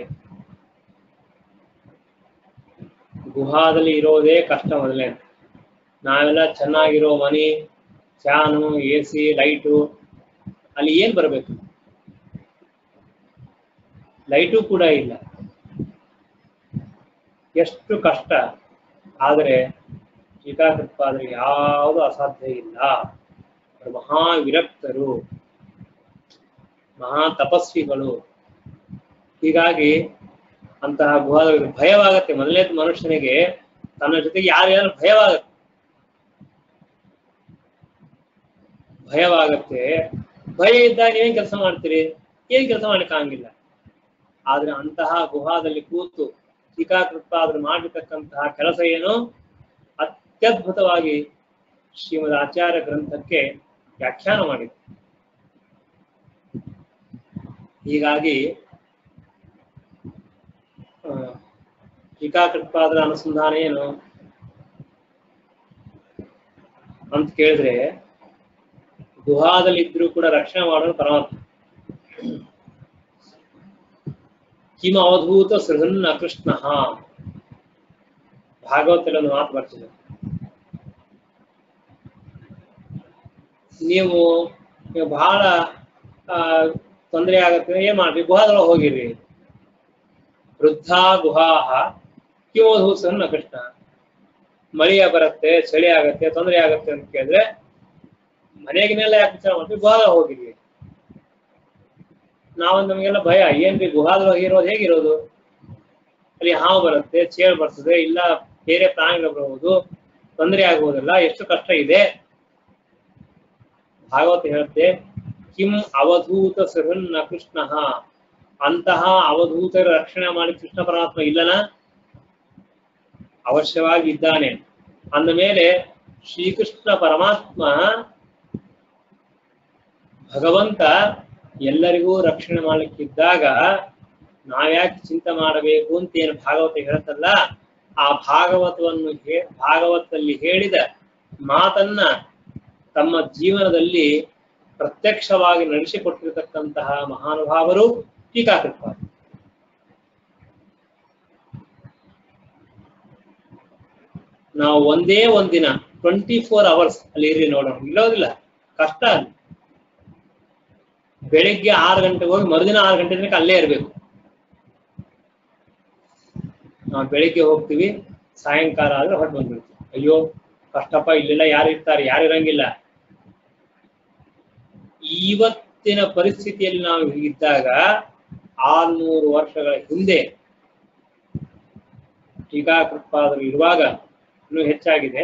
ಗುಹಾದಲ್ಲಿ ಇರೋದೇ ಕಷ್ಟ ಮೊದಲೇ. ನಾವೆಲ್ಲ ಚೆನ್ನಾಗಿರೋ ಮನೆ, ಫ್ಯಾನು, AC, ಲೈಟು, ಅಲ್ಲಿ ಏನ್ ಬರಬೇಕು? ಲೈಟು ಕೂಡ ಇಲ್ಲ. ಎಷ್ಟು ಕಷ್ಟ. ಆದರೆ ಟೀಕಾಕೃತ್ಪಾದರಿಗೆ ಯಾವುದು ಅಸಾಧ್ಯ ಇಲ್ಲ. ಮಹಾ ವಿರಕ್ತರು, ಮಹಾ ತಪಸ್ವಿಗಳು. ಹೀಗಾಗಿ ಅಂತಹ ಗುಹಾದ ಭಯವಾಗತ್ತೆ. ಮೊದಲನೇ ಮನುಷ್ಯನಿಗೆ ತನ್ನ ಜೊತೆಗೆ ಯಾರ್ಯಾರು ಭಯವಾಗತ್ತೆ. ಭಯ ಇದ್ದಾಗ ನೀವೇನ್ ಕೆಲಸ ಮಾಡ್ತೀರಿ? ಏನ್ ಕೆಲಸ ಮಾಡಲಿಕ್ಕಾಗಿಲ್ಲ. ಆದ್ರೆ ಅಂತಹ ಗುಹಾದಲ್ಲಿ ಕೂತು ಟೀಕಾಕೃತ್ಪಾದರು ಮಾಡಿರ್ತಕ್ಕಂತಹ ಕೆಲಸ ಏನು? ಅತ್ಯದ್ಭುತವಾಗಿ ಶ್ರೀಮದ್ ಆಚಾರ್ಯ ಗ್ರಂಥಕ್ಕೆ ವ್ಯಾಖ್ಯಾನ ಮಾಡಿದೆ. ಹೀಗಾಗಿ ಟೀಕಾಕೃತ್ಪಾದರ ಅನುಸಂಧಾನ ಏನು ಅಂತ ಕೇಳಿದ್ರೆ, ಗುಹಾದಲ್ಲಿ ಇದ್ರೂ ಕೂಡ ರಕ್ಷಣೆ ಮಾಡೋದು ಪರಮಾತ್ಮ. ಕಿಮ ಅವಧೂತ ಸೃಹನ್ನ ಕೃಷ್ಣ, ಭಾಗವತದಲ್ಲಿ ಒಂದು ಮಾತು ಬರ್ತಿದೆ. ನೀವು ಬಹಳ ತೊಂದರೆ ಆಗತ್ತೆ, ಏನ್ ಮಾಡ್ರಿ? ಗುಹಾದೊಳಗೆ ಹೋಗಿರಿ. ವೃದ್ಧಾ ಗುಹಾಹ ಕಿಮವಧೂತ ಸೃಹನ್ನ ಕೃಷ್ಣ. ಮಳೆಯ ಬರುತ್ತೆ, ಚಳಿ ಆಗತ್ತೆ, ತೊಂದರೆ ಆಗತ್ತೆ ಅಂತ ಕೇಳಿದ್ರೆ ಮನೆಗಿನೆಲ್ಲ ಯಾಕೆ ವಿಚಾರ ಮಾಡ್ತೀವಿ? ಗುಹಾದೊಳಗೆ ಹೋಗಿರಿ. ನಮಗೆಲ್ಲ ಭಯ. ಏನ್ರಿ ಗುಹಾದೊಳಗೆ ಇರೋದು? ಹೇಗಿರೋದು? ಅಲ್ಲಿ ಹಾವು ಬರುತ್ತೆ, ಚೇಳು ಬರ್ತದೆ, ಇಲ್ಲ ಬೇರೆ ಪ್ರಾಣಿಗಳು ಬರಬಹುದು, ತೊಂದರೆ ಆಗುವುದಿಲ್ಲ, ಎಷ್ಟು ಕಷ್ಟ ಇದೆ. ಭಾಗವತ ಹೇಳುತ್ತೆ, ಕಿಂ ಅವಧೂತ ಸೃಹನ್ನ ಕೃಷ್ಣ. ಅಂತಹ ಅವಧೂತರ ರಕ್ಷಣೆ ಮಾಡಿ ಕೃಷ್ಣ ಪರಮಾತ್ಮ ಇಲ್ಲನ? ಅವಶ್ಯವಾಗಿ ಇದ್ದಾನೆ. ಅಂದ ಮೇಲೆ ಶ್ರೀಕೃಷ್ಣ ಪರಮಾತ್ಮ ಭಗವಂತ ಎಲ್ಲರಿಗೂ ರಕ್ಷಣೆ ಮಾಡಲಿಕ್ಕಿದ್ದಾಗ ನಾವ್ಯಾಕೆ ಚಿಂತೆ ಮಾಡಬೇಕು ಅಂತ ಏನು ಭಾಗವತ ಹೇಳುತ್ತಲ್ಲ, ಆ ಭಾಗವತದಲ್ಲಿ ಹೇಳಿದ ಮಾತನ್ನ ತಮ್ಮ ಜೀವನದಲ್ಲಿ ಪ್ರತ್ಯಕ್ಷವಾಗಿ ನಡೆಸಿಕೊಟ್ಟಿರತಕ್ಕಂತಹ ಮಹಾನುಭಾವರು ಟೀಕಾಕೃತ್ಪಾದರು. ನಾವು ಒಂದೇ ಒಂದಿನ 24 hours ಅಲ್ಲಿ ಇರ್ರಿ ನೋಡೋಣ, ಇಲ್ಲೋದಿಲ್ಲ, ಕಷ್ಟ. ಅಲ್ಲಿ ಬೆಳಿಗ್ಗೆ 6 ಗಂಟೆಗೆ ಹೋಗಿ ಮರುದಿನ 6 ಗಂಟೆ ತನಕ ಅಲ್ಲೇ ಇರಬೇಕು. ನಾವು ಬೆಳಿಗ್ಗೆ ಹೋಗ್ತೀವಿ, ಸಾಯಂಕಾಲ ಆದ್ರೆ ಹೊರಟು ಬಂದ್ಬಿಡ್ತೀವಿ. ಅಯ್ಯೋ ಕಷ್ಟಪ್ಪ, ಇಲ್ಲೆಲ್ಲ ಯಾರು ಇರ್ತಾರೆ? ಯಾರು ಇರಂಗಿಲ್ಲ. ಇವತ್ತಿನ ಪರಿಸ್ಥಿತಿಯಲ್ಲಿ ನಾವು ಇದ್ದಾಗ 600 ವರ್ಷಗಳ ಹಿಂದೆ ಟೀಕಾಕೃತ್ಪಾದರು ಇರುವಾಗ ಇನ್ನೂ ಹೆಚ್ಚಾಗಿದೆ.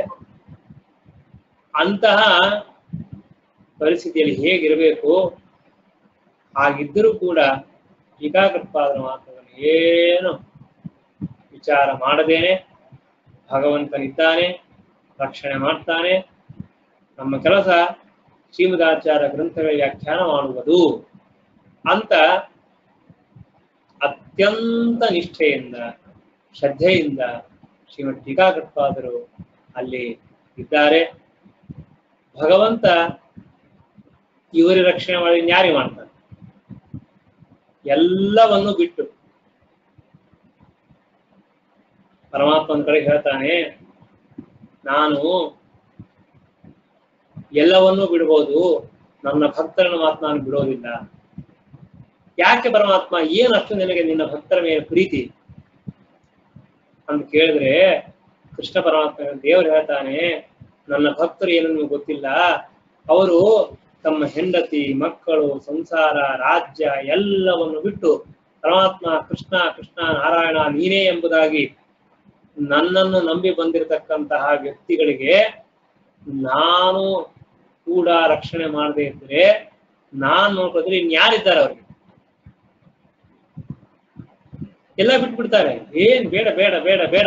ಅಂತಹ ಪರಿಸ್ಥಿತಿಯಲ್ಲಿ ಹೇಗಿರಬೇಕು? ಹಾಗಿದ್ದರೂ ಕೂಡ ಟೀಕಾಕೃತ್ಪಾದರ ಮಾತುಗಳನ್ನು ಏನು ವಿಚಾರ ಮಾಡದೇನೆ ಭಗವಂತನಿದ್ದಾನೆ, ರಕ್ಷಣೆ ಮಾಡ್ತಾನೆ. ನಮ್ಮ ಕೆಲಸ ಶ್ರೀಮದಾಚಾರ್ಯ ಗ್ರಂಥಗಳ ವ್ಯಾಖ್ಯಾನ ಮಾಡುವುದು ಅಂತ ಅತ್ಯಂತ ನಿಷ್ಠೆಯಿಂದ, ಶ್ರದ್ಧೆಯಿಂದ ಶ್ರೀಮದ್ ಟೀಕಾಕೃತ್ಪಾದರು ಅಲ್ಲಿ ಇದ್ದಾರೆ. ಭಗವಂತ ಇವರ ರಕ್ಷಣೆ ಮಾಡಿ ಯಾರಿಗೆ ಮಾಡ್ತಾನೆ? ಎಲ್ಲವನ್ನು ಬಿಟ್ಟು ಪರಮಾತ್ಮನ ಕಡೆ ಹೇಳ್ತಾನೆ, ನಾನು ಎಲ್ಲವನ್ನೂ ಬಿಡ್ಬೋದು, ನನ್ನ ಭಕ್ತರನ್ನು ಮಾತ್ರ ನಾನು ಬಿಡೋದಿಲ್ಲ. ಯಾಕೆ ಪರಮಾತ್ಮ? ಏನಷ್ಟು ನಿನಗೆ ನಿನ್ನ ಭಕ್ತರ ಮೇಲೆ ಪ್ರೀತಿ ಅಂತ ಕೇಳಿದ್ರೆ, ಕೃಷ್ಣ ಪರಮಾತ್ಮ ದೇವರು ಹೇಳ್ತಾನೆ, ನನ್ನ ಭಕ್ತರು ಏನು ನಿಮಗೆ ಗೊತ್ತಿಲ್ಲ. ಅವರು ತಮ್ಮ ಹೆಂಡತಿ, ಮಕ್ಕಳು, ಸಂಸಾರ, ರಾಜ್ಯ ಎಲ್ಲವನ್ನು ಬಿಟ್ಟು ಪರಮಾತ್ಮ ಕೃಷ್ಣ ಕೃಷ್ಣ ನಾರಾಯಣ ನೀನೇ ಎಂಬುದಾಗಿ ನನ್ನನ್ನು ನಂಬಿ ಬಂದಿರತಕ್ಕಂತಹ ವ್ಯಕ್ತಿಗಳಿಗೆ ನಾನು ಕೂಡ ರಕ್ಷಣೆ ಮಾಡದೇ ಇದ್ರೆ ನಾನು ನೋಡೋದ್ರೆ ಇನ್ಯಾರಿದ್ದಾರೆ? ಅವ್ರಿಗೆ ಎಲ್ಲ ಬಿಟ್ಬಿಡ್ತಾರೆ. ಏನ್ ಬೇಡ ಬೇಡ ಬೇಡ ಬೇಡ.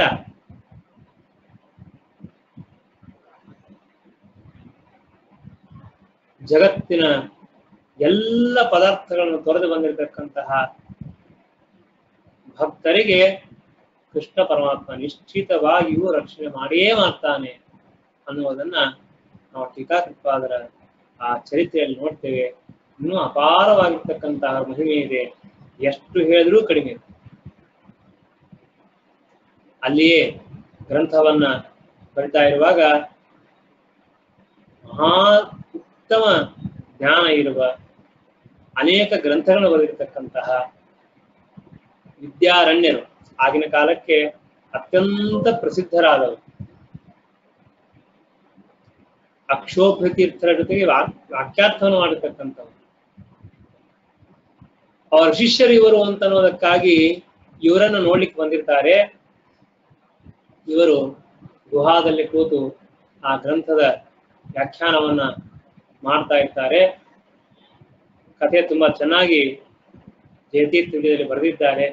ಜಗತ್ತಿನ ಎಲ್ಲ ಪದಾರ್ಥಗಳನ್ನು ತೊರೆದು ಬಂದಿರತಕ್ಕಂತಹ ಭಕ್ತರಿಗೆ ಕೃಷ್ಣ ಪರಮಾತ್ಮ ನಿಶ್ಚಿತವಾಗಿಯೂ ರಕ್ಷಣೆ ಮಾಡಿಯೇ ಮಾಡ್ತಾನೆ ಅನ್ನುವುದನ್ನ ನಾವು ಟೀಕಾಕೃತ್ಪಾದರ ಆ ಚರಿತ್ರೆಯಲ್ಲಿ ನೋಡ್ತೇವೆ. ಇನ್ನೂ ಅಪಾರವಾಗಿರ್ತಕ್ಕಂತಹ ಮಹಿಮೆ ಇದೆ, ಎಷ್ಟು ಹೇಳಿದ್ರೂ ಕಡಿಮೆ. ಅಲ್ಲಿಯೇ ಗ್ರಂಥವನ್ನ ಬರಿತಾ ಇರುವಾಗ ಮಹಾ ಉತ್ತಮ ಜ್ಞಾನ ಇರುವ ಅನೇಕ ಗ್ರಂಥಗಳನ್ನು ಬರೆದಿರತಕ್ಕಂತಹ ವಿದ್ಯಾರಣ್ಯರು, ಆಗಿನ ಕಾಲಕ್ಕೆ ಅತ್ಯಂತ ಪ್ರಸಿದ್ಧರಾದವರು, ಅಕ್ಷೋಭ್ಯತೀರ್ಥರ ಜೊತೆಗೆ ವಾಕ್ಯಾರ್ಥವನ್ನು ಮಾಡಿರ್ತಕ್ಕಂಥವ್ರು, ಅವರ ಶಿಷ್ಯರು ಇವರು ಅಂತ ಅನ್ನೋದಕ್ಕಾಗಿ ಇವರನ್ನು ನೋಡ್ಲಿಕ್ಕೆ ಬಂದಿರ್ತಾರೆ. ಇವರು ಗುಹಾದಲ್ಲಿ ಕೂತು ಆ ಗ್ರಂಥದ ವ್ಯಾಖ್ಯಾನವನ್ನ ಮಾಡ್ತಾ ಇರ್ತಾರೆ. ಕಥೆ ತುಂಬಾ ಚೆನ್ನಾಗಿ ಜಯತೀರ್ಥದಲ್ಲಿ ಬರೆದಿದ್ದಾರೆ.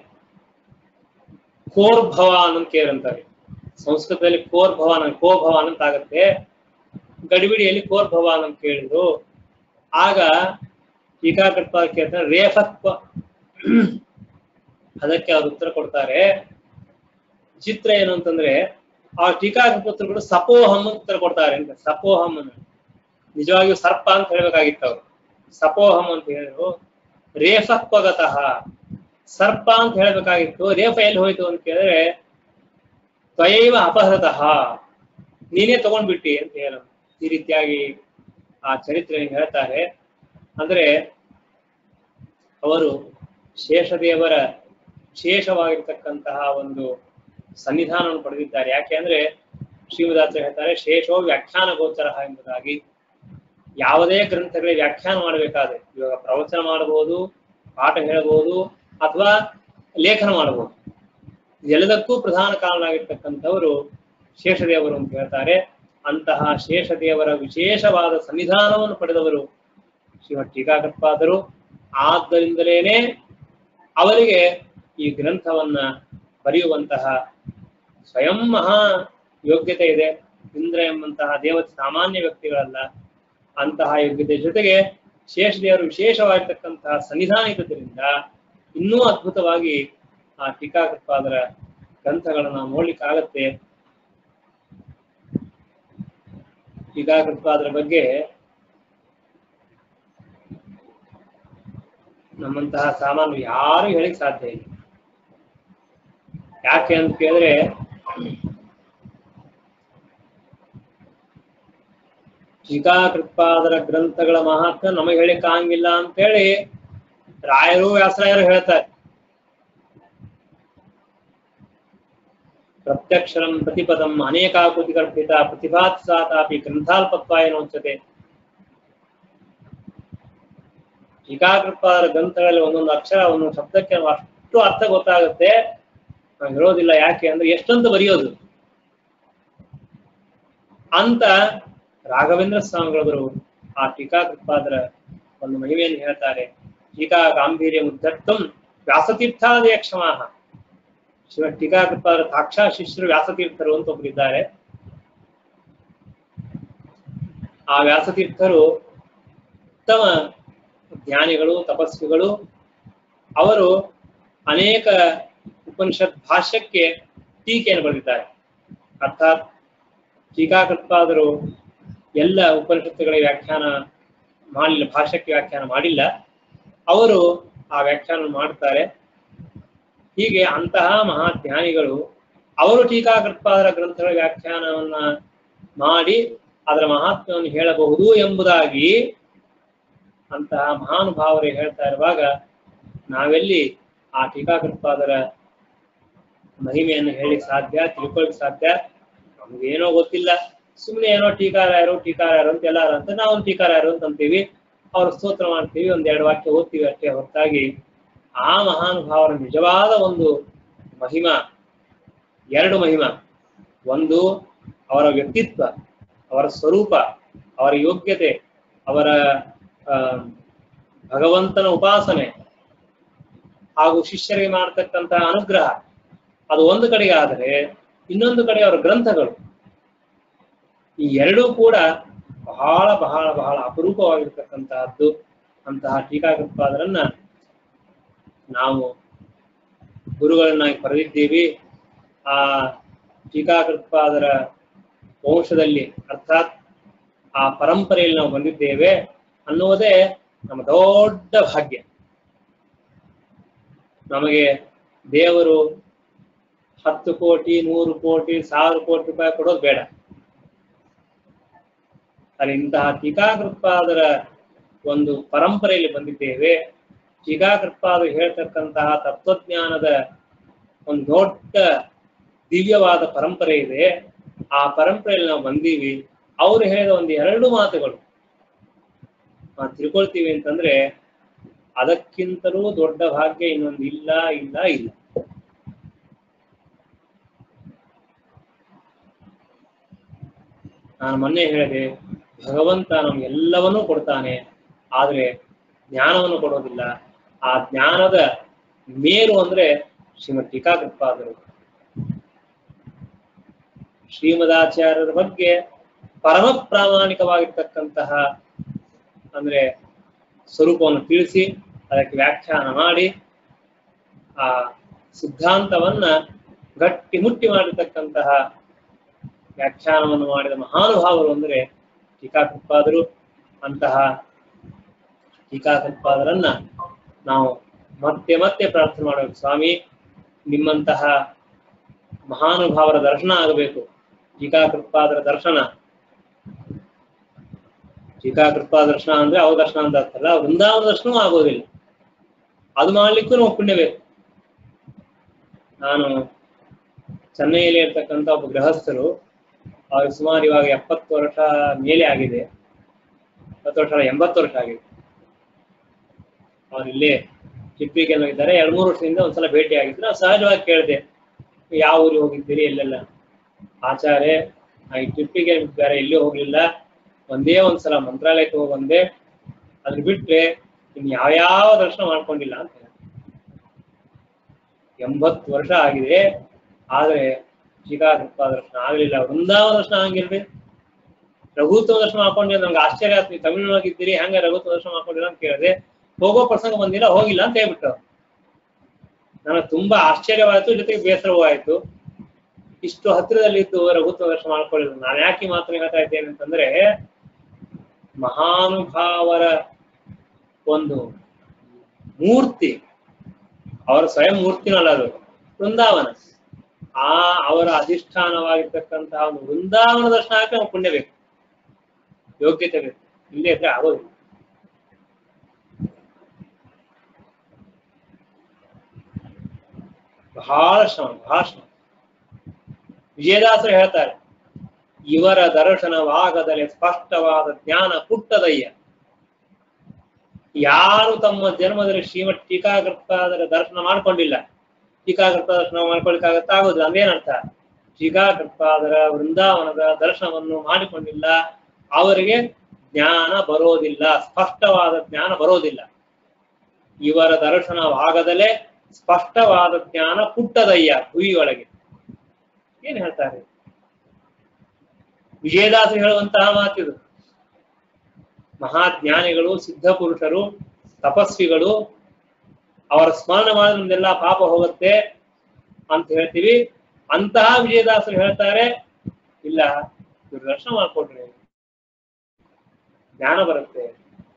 ಕೋರ್ಭವಾನ್ ಅಂತ ಕೇಳಂತಾರೆ. ಸಂಸ್ಕೃತದಲ್ಲಿ ಕೋರ್ಭವಾನ್ ಕೋಭವಾನ್ ಅಂತ ಆಗತ್ತೆ, ಗಡಿಬಿಡಿಯಲ್ಲಿ ಕೋರ್ಭವಾನ್ ಅಂತ ಕೇಳಿದ್ರು. ಆಗ ಟೀಕಾಕೃತ್ಪಾದ ಕೇಳ್ತಾರೆ ರೇಫತ್ವ, ಅದಕ್ಕೆ ಅವ್ರು ಉತ್ತರ ಕೊಡ್ತಾರೆ. ಚಿತ್ರ ಏನು ಅಂತಂದ್ರೆ ಆ ಟೀಕಾಕೃತ್ಪತ್ರಗಳು ಸಪೋಹಂ ಅಂತ ಉತ್ತರ ಕೊಡ್ತಾರೆ ಅಂತ. ಸಪೋಹಂ ನಿಜವಾಗಿಯೂ ಸರ್ಪ ಅಂತ ಹೇಳ್ಬೇಕಾಗಿತ್ತು ಅವ್ರು, ಸಪೋಹಂ ಅಂತ ಹೇಳಿದ್ರು. ರೇಫತ್ವಗತಃ ಸರ್ಪ ಅಂತ ಹೇಳ್ಬೇಕಾಗಿತ್ತು, ರೇಫ ಎಲ್ಲಿ ಹೋಯ್ತು ಅಂತ ಕೇಳಿದ್ರೆ ತ್ವಯೈವ ಅಪಹೃತಃ, ನೀನೇ ತಗೊಂಡ್ಬಿಟ್ಟಿ ಅಂತ ಹೇಳ. ಈ ರೀತಿಯಾಗಿ ಆ ಚರಿತ್ರೆ ಹೇಳ್ತಾರೆ. ಅಂದ್ರೆ ಅವರು ಶೇಷದೇವರ ವಿಶೇಷವಾಗಿರ್ತಕ್ಕಂತಹ ಒಂದು ಸನ್ನಿಧಾನವನ್ನು ಪಡೆದಿದ್ದಾರೆ. ಯಾಕೆ ಅಂದ್ರೆ ಶ್ರೀಮದಾಚಾರ್ಯ ಹೇಳ್ತಾರೆ ಶೇಷೋ ವ್ಯಾಖ್ಯಾನ ಗೋಚರ ಎಂಬುದಾಗಿ. ಯಾವುದೇ ಗ್ರಂಥಗಳಿಗೆ ವ್ಯಾಖ್ಯಾನ ಮಾಡಬೇಕಾದ್ರೆ, ಇವಾಗ ಪ್ರವಚನ ಮಾಡಬಹುದು, ಪಾಠ ಹೇಳಬಹುದು, ಅಥವಾ ಲೇಖನ ಮಾಡಬಹುದು, ಎಲ್ಲದಕ್ಕೂ ಪ್ರಧಾನ ಕಾರಣವಾಗಿರ್ತಕ್ಕಂಥವರು ಶೇಷದೇವರು ಅಂತ ಹೇಳ್ತಾರೆ. ಅಂತಹ ಶೇಷದೇವರ ವಿಶೇಷವಾದ ಸನ್ನಿಧಾನವನ್ನು ಪಡೆದವರು ಶ್ರೀಮದ್ ಟೀಕಾಕೃತ್ಪಾದರು. ಆದ್ದರಿಂದಲೇನೆ ಅವರಿಗೆ ಈ ಗ್ರಂಥವನ್ನ ಬರೆಯುವಂತಹ ಸ್ವಯಂ ಮಹಾ ಯೋಗ್ಯತೆ ಇದೆ. ಇಂದ್ರ ಎಂಬಂತಹ ದೇವತೆ ಸಾಮಾನ್ಯ ವ್ಯಕ್ತಿಗಳಲ್ಲ. ಅಂತಹ ಯೋಗ್ಯತೆ ಜೊತೆಗೆ ಶೇಷದೇವರು ವಿಶೇಷವಾಗಿರ್ತಕ್ಕಂತಹ ಸನ್ನಿಧಾನ ಇದ್ದುದರಿಂದ ಇನ್ನೂ ಅದ್ಭುತವಾಗಿ ಆ ಟೀಕಾಕೃತ್ಪಾದರ ಗ್ರಂಥಗಳನ್ನು ನಾವು ನೋಡ್ಲಿಕ್ಕಾಗತ್ತೆ. ಟೀಕಾಕೃತ್ಪಾದರ ಬಗ್ಗೆ ನಮ್ಮಂತಹ ಸಾಮಾನ್ಯ ಯಾರು ಹೇಳಿಕ್ ಸಾಧ್ಯ ಇಲ್ಲ. ಯಾಕೆ ಅಂತ ಕೇಳಿದ್ರೆ ಟೀಕಾಕೃತ್ಪಾದರ ಗ್ರಂಥಗಳ ಮಹಾತ್ಮ ನಮಗೆ ಹೇಳಿಕ್ ಆಗಂಗಿಲ್ಲ ಅಂತ ಹೇಳಿ ರಾಯರು ವ್ಯಾಸರಾಯರು ಹೇಳ್ತಾರೆ. ಪ್ರತ್ಯಕ್ಷರಂ ಪ್ರತಿಪದಂ ಅನೇಕಾಕೃತಿ ಕಲ್ಪಿತ ಪ್ರತಿಭಾತ್ ಸಾತಾಪಿ ಗ್ರಂಥಾಲ್ಪತ್ವಾಯ ನೋಚ್ಯತೆ. ಟೀಕಾಕೃತ್ಪಾದರ ಗ್ರಂಥಗಳಲ್ಲಿ ಒಂದೊಂದು ಅಕ್ಷರ ಒಂದೊಂದು ಶಬ್ದಕ್ಕೆ ಅಷ್ಟು ಅರ್ಥ ಗೊತ್ತಾಗುತ್ತೆ, ನಾವು ಹೇಳೋದಿಲ್ಲ. ಯಾಕೆ ಅಂದ್ರೆ ಎಷ್ಟಂತ ಬರೆಯೋದು ಅಂತ ರಾಘವೇಂದ್ರ ಸ್ವಾಮಿಗಳವರು ಆ ಟೀಕಾಕೃತ್ಪಾದರ ಒಂದು ಮಹಿಮೆಯನ್ನು ಹೇಳ್ತಾರೆ. ಟೀಕಾ ಗಾಂಭೀರ್ಯ ಮುದ್ದರ್ಥಂ ವ್ಯಾಸತೀರ್ಥಾದಯ ಕ್ಷಮಾಹ. ಶಿವ ಟೀಕಾಕೃತ್ಪಾದರ ಸಾಕ್ಷಾ ಶಿಷ್ಯರು ವ್ಯಾಸತೀರ್ಥರು ಅಂತ ಒಬ್ಬರಿದ್ದಾರೆ. ಆ ವ್ಯಾಸತೀರ್ಥರು ಉತ್ತಮ ಜ್ಞಾನಿಗಳು, ತಪಸ್ವಿಗಳು. ಅವರು ಅನೇಕ ಉಪನಿಷತ್ ಭಾಷ್ಯಕ್ಕೆ ಟೀಕೆಯನ್ನು ಬರೆದಿದ್ದಾರೆ. ಅರ್ಥಾತ್ ಟೀಕಾಕೃತ್ಪಾದರು ಎಲ್ಲ ಉಪನಿಷತ್ತುಗಳ ವ್ಯಾಖ್ಯಾನ ಮಾಡಲಿಲ್ಲ, ಭಾಷ್ಯಕ್ಕೆ ವ್ಯಾಖ್ಯಾನ ಮಾಡಿಲ್ಲ, ಅವರು ಆ ವ್ಯಾಖ್ಯಾನ ಮಾಡ್ತಾರೆ. ಹೀಗೆ ಅಂತಹ ಮಹಾಜ್ಞಾನಿಗಳು ಅವರು ಟೀಕಾಕೃತ್ಪಾದರ ಗ್ರಂಥಗಳ ವ್ಯಾಖ್ಯಾನವನ್ನ ಮಾಡಿ ಅದರ ಮಹಾತ್ಮ್ಯವನ್ನು ಹೇಳಬಹುದು ಎಂಬುದಾಗಿ ಅಂತಹ ಮಹಾನುಭಾವರು ಹೇಳ್ತಾ ಇರುವಾಗ ನಾವೆಲ್ಲಿ ಆ ಟೀಕಾಕೃತ್ಪಾದರ ಮಹಿಮೆಯನ್ನು ಹೇಳಿಕ್ ಸಾಧ್ಯ, ತಿಳ್ಕೊಳಕ್ ಸಾಧ್ಯ? ನಮ್ಗೇನೋ ಗೊತ್ತಿಲ್ಲ, ಸುಮ್ಮನೆ ಏನೋ ಟೀಕಾರಾಯರು ಅಂತ ಎಲ್ಲಾರು ಅಂತ ನಾವು ಟೀಕಾರಾಯರು ಅಂತ ಅಂತೀವಿ, ಅವ್ರ ಸ್ತೋತ್ರ ಮಾಡ್ತೀವಿ, ಒಂದೆರಡು ವಾಕ್ಯ ಓದ್ತೀವಿ ಅಷ್ಟೇ ಹೊರತಾಗಿ ಆ ಮಹಾನುಭಾವರ ನಿಜವಾದ ಒಂದು ಮಹಿಮಾ, ಎರಡು ಮಹಿಮಾ, ಒಂದು ಅವರ ವ್ಯಕ್ತಿತ್ವ, ಅವರ ಸ್ವರೂಪ, ಅವರ ಯೋಗ್ಯತೆ, ಅವರ ಭಗವಂತನ ಉಪಾಸನೆ ಹಾಗೂ ಶಿಷ್ಯರಿಗೆ ಮಾಡತಕ್ಕಂತಹ ಅನುಗ್ರಹ, ಅದು ಒಂದು ಕಡೆಗೆ ಆದರೆ ಇನ್ನೊಂದು ಕಡೆ ಅವರ ಗ್ರಂಥಗಳು, ಈ ಎರಡೂ ಕೂಡ ಬಹಳ ಬಹಳ ಬಹಳ ಅಪರೂಪವಾಗಿರ್ತಕ್ಕಂತಹದ್ದು. ಅಂತಹ ಟೀಕಾಕೃತ್ಪಾದರನ್ನ ನಾವು ಗುರುಗಳನ್ನಾಗಿ ಪಡೆದಿದ್ದೀವಿ. ಆ ಟೀಕಾಕೃತ್ಪಾದರ ವಂಶದಲ್ಲಿ ಅರ್ಥಾತ್ ಆ ಪರಂಪರೆಯಲ್ಲಿ ನಾವು ಬಂದಿದ್ದೇವೆ ಅನ್ನುವುದೇ ನಮ್ಮ ದೊಡ್ಡ ಭಾಗ್ಯ. ನಮಗೆ ದೇವರು 10 ಕೋಟಿ 100 ಕೋಟಿ 1000 ಕೋಟಿ ರೂಪಾಯಿ ಕೊಡೋದು ಬೇಡ. ಅಲ್ಲಿ ಇಂತಹ ಟೀಕಾಕೃತ್ಪಾದರ ಒಂದು ಪರಂಪರೆಯಲ್ಲಿ ಬಂದಿದ್ದೇವೆ. ಟೀಕಾಕೃತ್ಪಾದರು ಹೇಳ್ತಕ್ಕಂತಹ ತತ್ವಜ್ಞಾನದ ಒಂದು ದೊಡ್ಡ ದಿವ್ಯವಾದ ಪರಂಪರೆ ಇದೆ. ಆ ಪರಂಪರೆಯಲ್ಲಿ ನಾವು ಬಂದೀವಿ. ಅವರು ಹೇಳಿದ ಒಂದು 2 ಮಾತುಗಳು ನಾವು ತಿಳ್ಕೊಳ್ತೀವಿ ಅಂತಂದ್ರೆ ಅದಕ್ಕಿಂತಲೂ ದೊಡ್ಡ ಭಾಗ್ಯ ಇನ್ನೊಂದು ಇಲ್ಲ ಇಲ್ಲ ಇಲ್ಲ. ನಾನು ಮೊನ್ನೆ ಹೇಳಿದೆ, ಭಗವಂತ ನಮ್ಗೆಲ್ಲವನ್ನೂ ಕೊಡ್ತಾನೆ, ಆದ್ರೆ ಜ್ಞಾನವನ್ನು ಕೊಡೋದಿಲ್ಲ. ಆ ಜ್ಞಾನದ ಮೇರು ಅಂದ್ರೆ ಶ್ರೀಮದ್ ಟೀಕಾಕೃತ್ಪಾದರು. ಶ್ರೀಮದಾಚಾರ್ಯರ ಬಗ್ಗೆ ಪರಮ ಪ್ರಾಮಾಣಿಕವಾಗಿರ್ತಕ್ಕಂತಹ ಅಂದ್ರೆ ಸ್ವರೂಪವನ್ನು ತಿಳಿಸಿ ಅದಕ್ಕೆ ವ್ಯಾಖ್ಯಾನ ಮಾಡಿ ಆ ಸಿದ್ಧಾಂತವನ್ನ ಗಟ್ಟಿ ಮುಟ್ಟಿ ಮಾಡಿರ್ತಕ್ಕಂತಹ ವ್ಯಾಖ್ಯಾನವನ್ನು ಮಾಡಿದ ಮಹಾನುಭಾವರು ಅಂದ್ರೆ ಟೀಕಾಕೃತ್ಪಾದರು. ಅಂತಹ ಟೀಕಾಕೃತ್ಪಾದರನ್ನ ನಾವು ಮತ್ತೆ ಮತ್ತೆ ಪ್ರಾರ್ಥನೆ ಮಾಡಬೇಕು. ಸ್ವಾಮಿ, ನಿಮ್ಮಂತಹ ಮಹಾನುಭಾವರ ದರ್ಶನ ಆಗಬೇಕು. ಟೀಕಾಕೃತ್ಪಾದರ ದರ್ಶನ, ಟೀಕಾಕೃತ್ಪಾದ ದರ್ಶನ ಅಂದ್ರೆ ಅವ್ರ ದರ್ಶನ ಅಂತ ಅರ್ಥಲ್ಲ, ವೃಂದಾವನ ದರ್ಶನವೂ ಆಗೋದಿಲ್ಲ. ಅದು ಮಾಡ್ಲಿಕ್ಕೂ ನಾವು ಪುಣ್ಯ ಬೇಕು. ನಾನು ಚೆನ್ನೈಯಲ್ಲಿ ಇರ್ತಕ್ಕಂಥ ಒಬ್ಬ ಗೃಹಸ್ಥರು, ಅವ್ರಿಗೆ ಸುಮಾರು ಇವಾಗ 70 ವರ್ಷ ಮೇಲೆ ಆಗಿದೆ. 70 ವರ್ಷ 80 ವರ್ಷ ಆಗಿದೆ. ಅವ್ರು ಇಲ್ಲೇ ಚಿಪ್ಪಿಗೆ ಇದ್ದಾರೆ. 2-3 ವರ್ಷದಿಂದ ಒಂದ್ಸಲ ಭೇಟಿ ಆಗಿದ್ರು. ನಾವು ಸಹಜವಾಗಿ ಕೇಳಿದೆ, ಯಾವ ಊರಿಗೆ ಹೋಗಿದ್ದೀರಿ, ಎಲ್ಲೆಲ್ಲ? ಆಚಾರ್ಯ, ಈ ಟ್ರಿಪ್ಪಿಗೆ ಬೇರೆ ಎಲ್ಲಿ ಹೋಗ್ಲಿಲ್ಲ, ಒಂದೇ ಒಂದ್ಸಲ ಮಂತ್ರಾಲಯಕ್ಕೆ ಹೋಗಿ ಬಂದೆ, ಅದ್ರ ಬಿಟ್ರೆ ಇನ್ ಯಾವ್ಯಾವ ದರ್ಶನ ಮಾಡ್ಕೊಂಡಿಲ್ಲ ಅಂತ. 80 ವರ್ಷ ಆಗಿದೆ, ಆದ್ರೆ ಟೀಕಾಕೃತ್ಪಾದ ದರ್ಶನ ಆಗ್ಲಿಲ್ಲ. ವೃಂದಾವನ ದರ್ಶನ ಹಂಗಿರ್ರಿ, ರಘುತ್ವ ದರ್ಶನ ಮಾಡ್ಕೊಂಡಿಲ್ಲ. ನಮ್ಗೆ ಆಶ್ಚರ್ಯ ಆಯ್ತು, ನೀವು ತಮಿಳ್ನಾಗಿದ್ದೀರಿ, ಹಂಗ ರಘುತ್ವ ದರ್ಶನ ಮಾಡ್ಕೊಂಡಿಲ್ಲ ಅಂತ ಕೇಳಿದೆ. ಹೋಗೋ ಪ್ರಸಂಗ ಬಂದಿಲ್ಲ, ಹೋಗಿಲ್ಲ ಅಂತ ಹೇಳ್ಬಿಟ್ಟು ನನಗೆ ತುಂಬಾ ಆಶ್ಚರ್ಯವಾಯ್ತು, ಜೊತೆಗೆ ಬೇಸರವೂ ಆಯ್ತು. ಇಷ್ಟು ಹತ್ತಿರದಲ್ಲಿದ್ದು ರಘುತ್ವ ದರ್ಶನ ಮಾಡ್ಕೊಳ್ಳಿಲ್ಲ. ನಾನು ಯಾಕೆ ಮಾತ್ರ ಹೇಳ್ತಾ ಇದ್ದೇನೆ ಅಂತಂದ್ರೆ, ಮಹಾನುಭಾವರ ಒಂದು ಮೂರ್ತಿ, ಅವರ ಸ್ವಯಂ ಮೂರ್ತಿನಲ್ಲ ಅದು, ವೃಂದಾವನ. ಆ ಅವರ ಅಧಿಷ್ಠಾನವಾಗಿರ್ತಕ್ಕಂತಹ ಒಂದು ವೃಂದಾವನ ದರ್ಶನಕ್ಕೆ ನಾವು ಪುಣ್ಯ ಬೇಕು, ಯೋಗ್ಯತೆ ಬೇಕು. ಇಲ್ಲೇ ಇದ್ರೆ ಆಗೋದಿಲ್ಲ. ಬಹಳ ಶ್ರಮ, ಬಹಳ ಶ್ರಮ. ವಿಜಯದಾಸರು ಹೇಳ್ತಾರೆ, ಇವರ ದರ್ಶನವಾಗದಲೆ ಸ್ಪಷ್ಟವಾದ ಜ್ಞಾನ ಪುಟ್ಟದಯ್ಯ. ಯಾರು ತಮ್ಮ ಜನ್ಮದಲ್ಲಿ ಶ್ರೀಮದ್ ಟೀಕಾಕೃತ್ಪಾದರ ದರ್ಶನ ಮಾಡ್ಕೊಂಡಿಲ್ಲ, ಟೀಕಾಕೃತ್ಪಾದ ದರ್ಶನ ಮಾಡ್ಕೊಳ್ಲಿಕ್ಕಾಗತ್ತಾ? ಆಗೋದಿಲ್ಲ. ಅಂದೇನರ್ಥ? ಟೀಕಾಕೃತ್ಪಾದರ ವೃಂದಾವನದ ದರ್ಶನವನ್ನು ಮಾಡಿಕೊಂಡಿಲ್ಲ, ಅವರಿಗೆ ಜ್ಞಾನ ಬರೋದಿಲ್ಲ, ಸ್ಪಷ್ಟವಾದ ಜ್ಞಾನ ಬರೋದಿಲ್ಲ. ಇವರ ದರ್ಶನವಾಗದಲೆ ಸ್ಪಷ್ಟವಾದ ಜ್ಞಾನ ಪುಟ್ಟದಯ್ಯ ಭುವಿಯೊಳಗೆ. ಏನ್ ಹೇಳ್ತಾರೆ? ವಿಜಯದಾಸರು ಹೇಳುವಂತಹ ಮಾತಿದು. ಮಹಾಜ್ಞಾನಿಗಳು, ಸಿದ್ಧ ಪುರುಷರು, ತಪಸ್ವಿಗಳು, ಅವರ ಸ್ಮರಣ ಮಾಡಿದ್ರೆಲ್ಲ ಪಾಪ ಹೋಗುತ್ತೆ ಅಂತ ಹೇಳ್ತೀವಿ. ಅಂತಹ ವಿಜಯದಾಸರು ಹೇಳ್ತಾರೆ, ಇಲ್ಲ, ಇವ್ರು ದರ್ಶನ ಮಾಡ್ಕೊಟ್ರೆ ಜ್ಞಾನ ಬರುತ್ತೆ.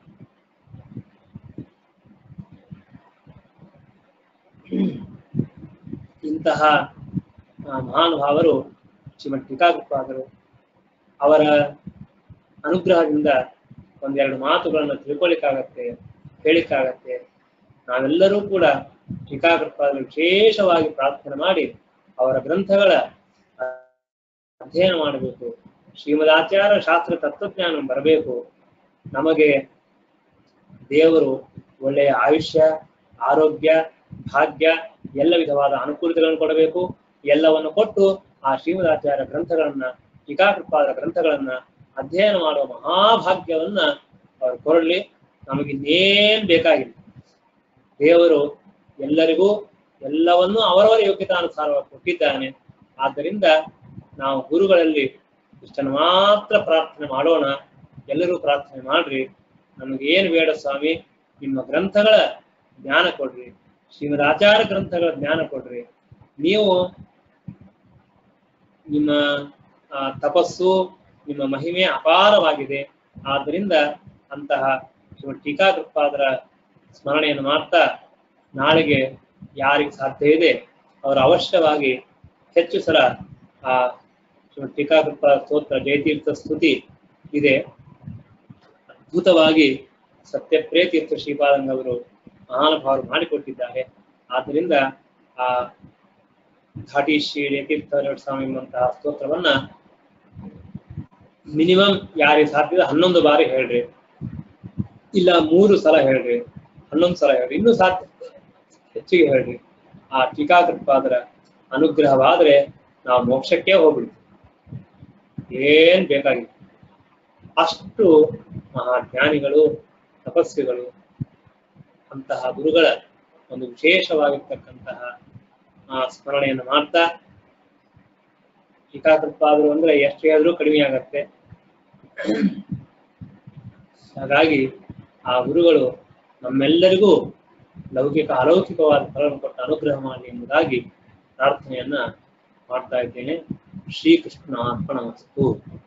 ಇಂತಹ ಮಹಾನುಭಾವರು ಶ್ರೀಮದ್ ಟೀಕಾಕೃತ್ಪಾದರು. ಅವರ ಅನುಗ್ರಹದಿಂದ 1-2 ಮಾತುಗಳನ್ನು ತಿಳ್ಕೊಳ್ಳಿಕ್ಕಾಗತ್ತೆ, ಹೇಳಿಕ್ಕಾಗತ್ತೆ. ನಾವೆಲ್ಲರೂ ಕೂಡ ಟೀಕಾಕೃತ್ಪಾದರು ವಿಶೇಷವಾಗಿ ಪ್ರಾರ್ಥನೆ ಮಾಡಿ ಅವರ ಗ್ರಂಥಗಳ ಅಧ್ಯಯನ ಮಾಡಬೇಕು. ಶ್ರೀಮದಾಚಾರ್ಯ ಶಾಸ್ತ್ರ ತತ್ವಜ್ಞಾನ ಬರಬೇಕು. ನಮಗೆ ದೇವರು ಒಳ್ಳೆಯ ಆಯುಷ್ಯ, ಆರೋಗ್ಯ, ಭಾಗ್ಯ, ಎಲ್ಲ ವಿಧವಾದ ಅನುಕೂಲತೆಗಳನ್ನು ಕೊಡಬೇಕು. ಎಲ್ಲವನ್ನು ಕೊಟ್ಟು ಆ ಶ್ರೀಮದಾಚಾರ್ಯ ಗ್ರಂಥಗಳನ್ನ, ಟೀಕಾಕೃತ್ಪಾದರ ಗ್ರಂಥಗಳನ್ನ ಅಧ್ಯಯನ ಮಾಡುವ ಮಹಾಭಾಗ್ಯವನ್ನ ಅವರು ಕೊರಲಿ. ನಮಗಿನ್ನೇನ್ ಬೇಕಾಗಿಲ್ಲ. ದೇವರು ಎಲ್ಲರಿಗೂ ಎಲ್ಲವನ್ನೂ ಅವರವರ ಯೋಗ್ಯತಾನುಸಾರವಾಗಿ ಕೊಟ್ಟಿದ್ದಾನೆ. ಆದ್ದರಿಂದ ನಾವು ಗುರುಗಳಲ್ಲಿ ಇಷ್ಟನ್ನು ಮಾತ್ರ ಪ್ರಾರ್ಥನೆ ಮಾಡೋಣ. ಎಲ್ಲರೂ ಪ್ರಾರ್ಥನೆ ಮಾಡ್ರಿ, ನಮಗೇನು ಬೇಡ ಸ್ವಾಮಿ, ನಿಮ್ಮ ಗ್ರಂಥಗಳ ಜ್ಞಾನ ಕೊಡ್ರಿ, ಶ್ರೀಮದ್ ಆಚಾರ್ಯ ಗ್ರಂಥಗಳ ಜ್ಞಾನ ಕೊಡ್ರಿ. ನೀವು ನಿಮ್ಮ ತಪಸ್ಸು, ನಿಮ್ಮ ಮಹಿಮೆ ಅಪಾರವಾಗಿದೆ. ಆದ್ದರಿಂದ ಅಂತಹ ಟೀಕಾಕೃತ್ಪಾದರ ಸ್ಮರಣೆಯನ್ನು ಮಾಡ್ತಾ ನಾಳೆಗೆ ಯಾರಿಗೆ ಸಾಧ್ಯ ಇದೆ ಅವರು ಅವಶ್ಯವಾಗಿ ಹೆಚ್ಚು ಸಲ ಆ ಟೀಕಾಕೃತ್ಪಾದ ಸ್ತೋತ್ರ ಜಯತೀರ್ಥ ಸ್ತುತಿ ಇದೆ. ಅದ್ಭುತವಾಗಿ ಸತ್ಯಪ್ರೇತೀರ್ಥ ಶ್ರೀಪಾದಂಗವರು ಮಹಾನುಭಾವರು ಮಾಡಿಕೊಟ್ಟಿದ್ದಾರೆ. ಆದ್ದರಿಂದ ಆ ಘಾಟಿ ಶ್ರೀ ಜಯತೀರ್ಥ ಸ್ವಾಮಿ ಎಂಬಂತಹ ಸ್ತೋತ್ರವನ್ನ ಮಿನಿಮಮ್ ಯಾರಿಗೆ ಸಾಧ್ಯ 11 ಬಾರಿ ಹೇಳ್ರಿ, ಇಲ್ಲ 3 ಸಲ ಹೇಳ್ರಿ, 11 ಸಲ ಹೇಳ್ರಿ, ಇನ್ನೂ ಸಾಧ್ಯ ಹೆಚ್ಚಿಗೆ ಹೇಳ್ರಿ. ಆ ಟೀಕಾಕೃತ್ಪಾದರ ಅನುಗ್ರಹವಾದ್ರೆ ನಾವು ಮೋಕ್ಷಕ್ಕೆ ಹೋಗ್ಬಿಡ್ತೀವಿ, ಏನ್ ಬೇಕಾಗಿತ್ತು. ಅಷ್ಟು ಮಹಾಜ್ಞಾನಿಗಳು, ತಪಸ್ವಿಗಳು. ಅಂತಹ ಗುರುಗಳ ಒಂದು ವಿಶೇಷವಾಗಿರ್ತಕ್ಕಂತಹ ಸ್ಮರಣೆಯನ್ನು ಮಾಡ್ತಾ, ಟೀಕಾಕೃತ್ಪಾದರು ಅಂದ್ರೆ ಎಷ್ಟು ಹೇಳಿದ್ರೂ ಕಡಿಮೆ ಆಗತ್ತೆ. ಹಾಗಾಗಿ ಆ ಗುರುಗಳು ನಮ್ಮೆಲ್ಲರಿಗೂ ಲೌಕಿಕ ಅಲೌಕಿಕವಾದ ಫಲವನ್ನು ಕೊಟ್ಟು ಅನುಗ್ರಹ ಮಾಡಲಿ ಎಂಬುದಾಗಿ ಪ್ರಾರ್ಥನೆಯನ್ನ ಮಾಡ್ತಾ ಇದ್ದೇನೆ. ಶ್ರೀಕೃಷ್ಣ ಅರ್ಪಣಮಸ್ತು.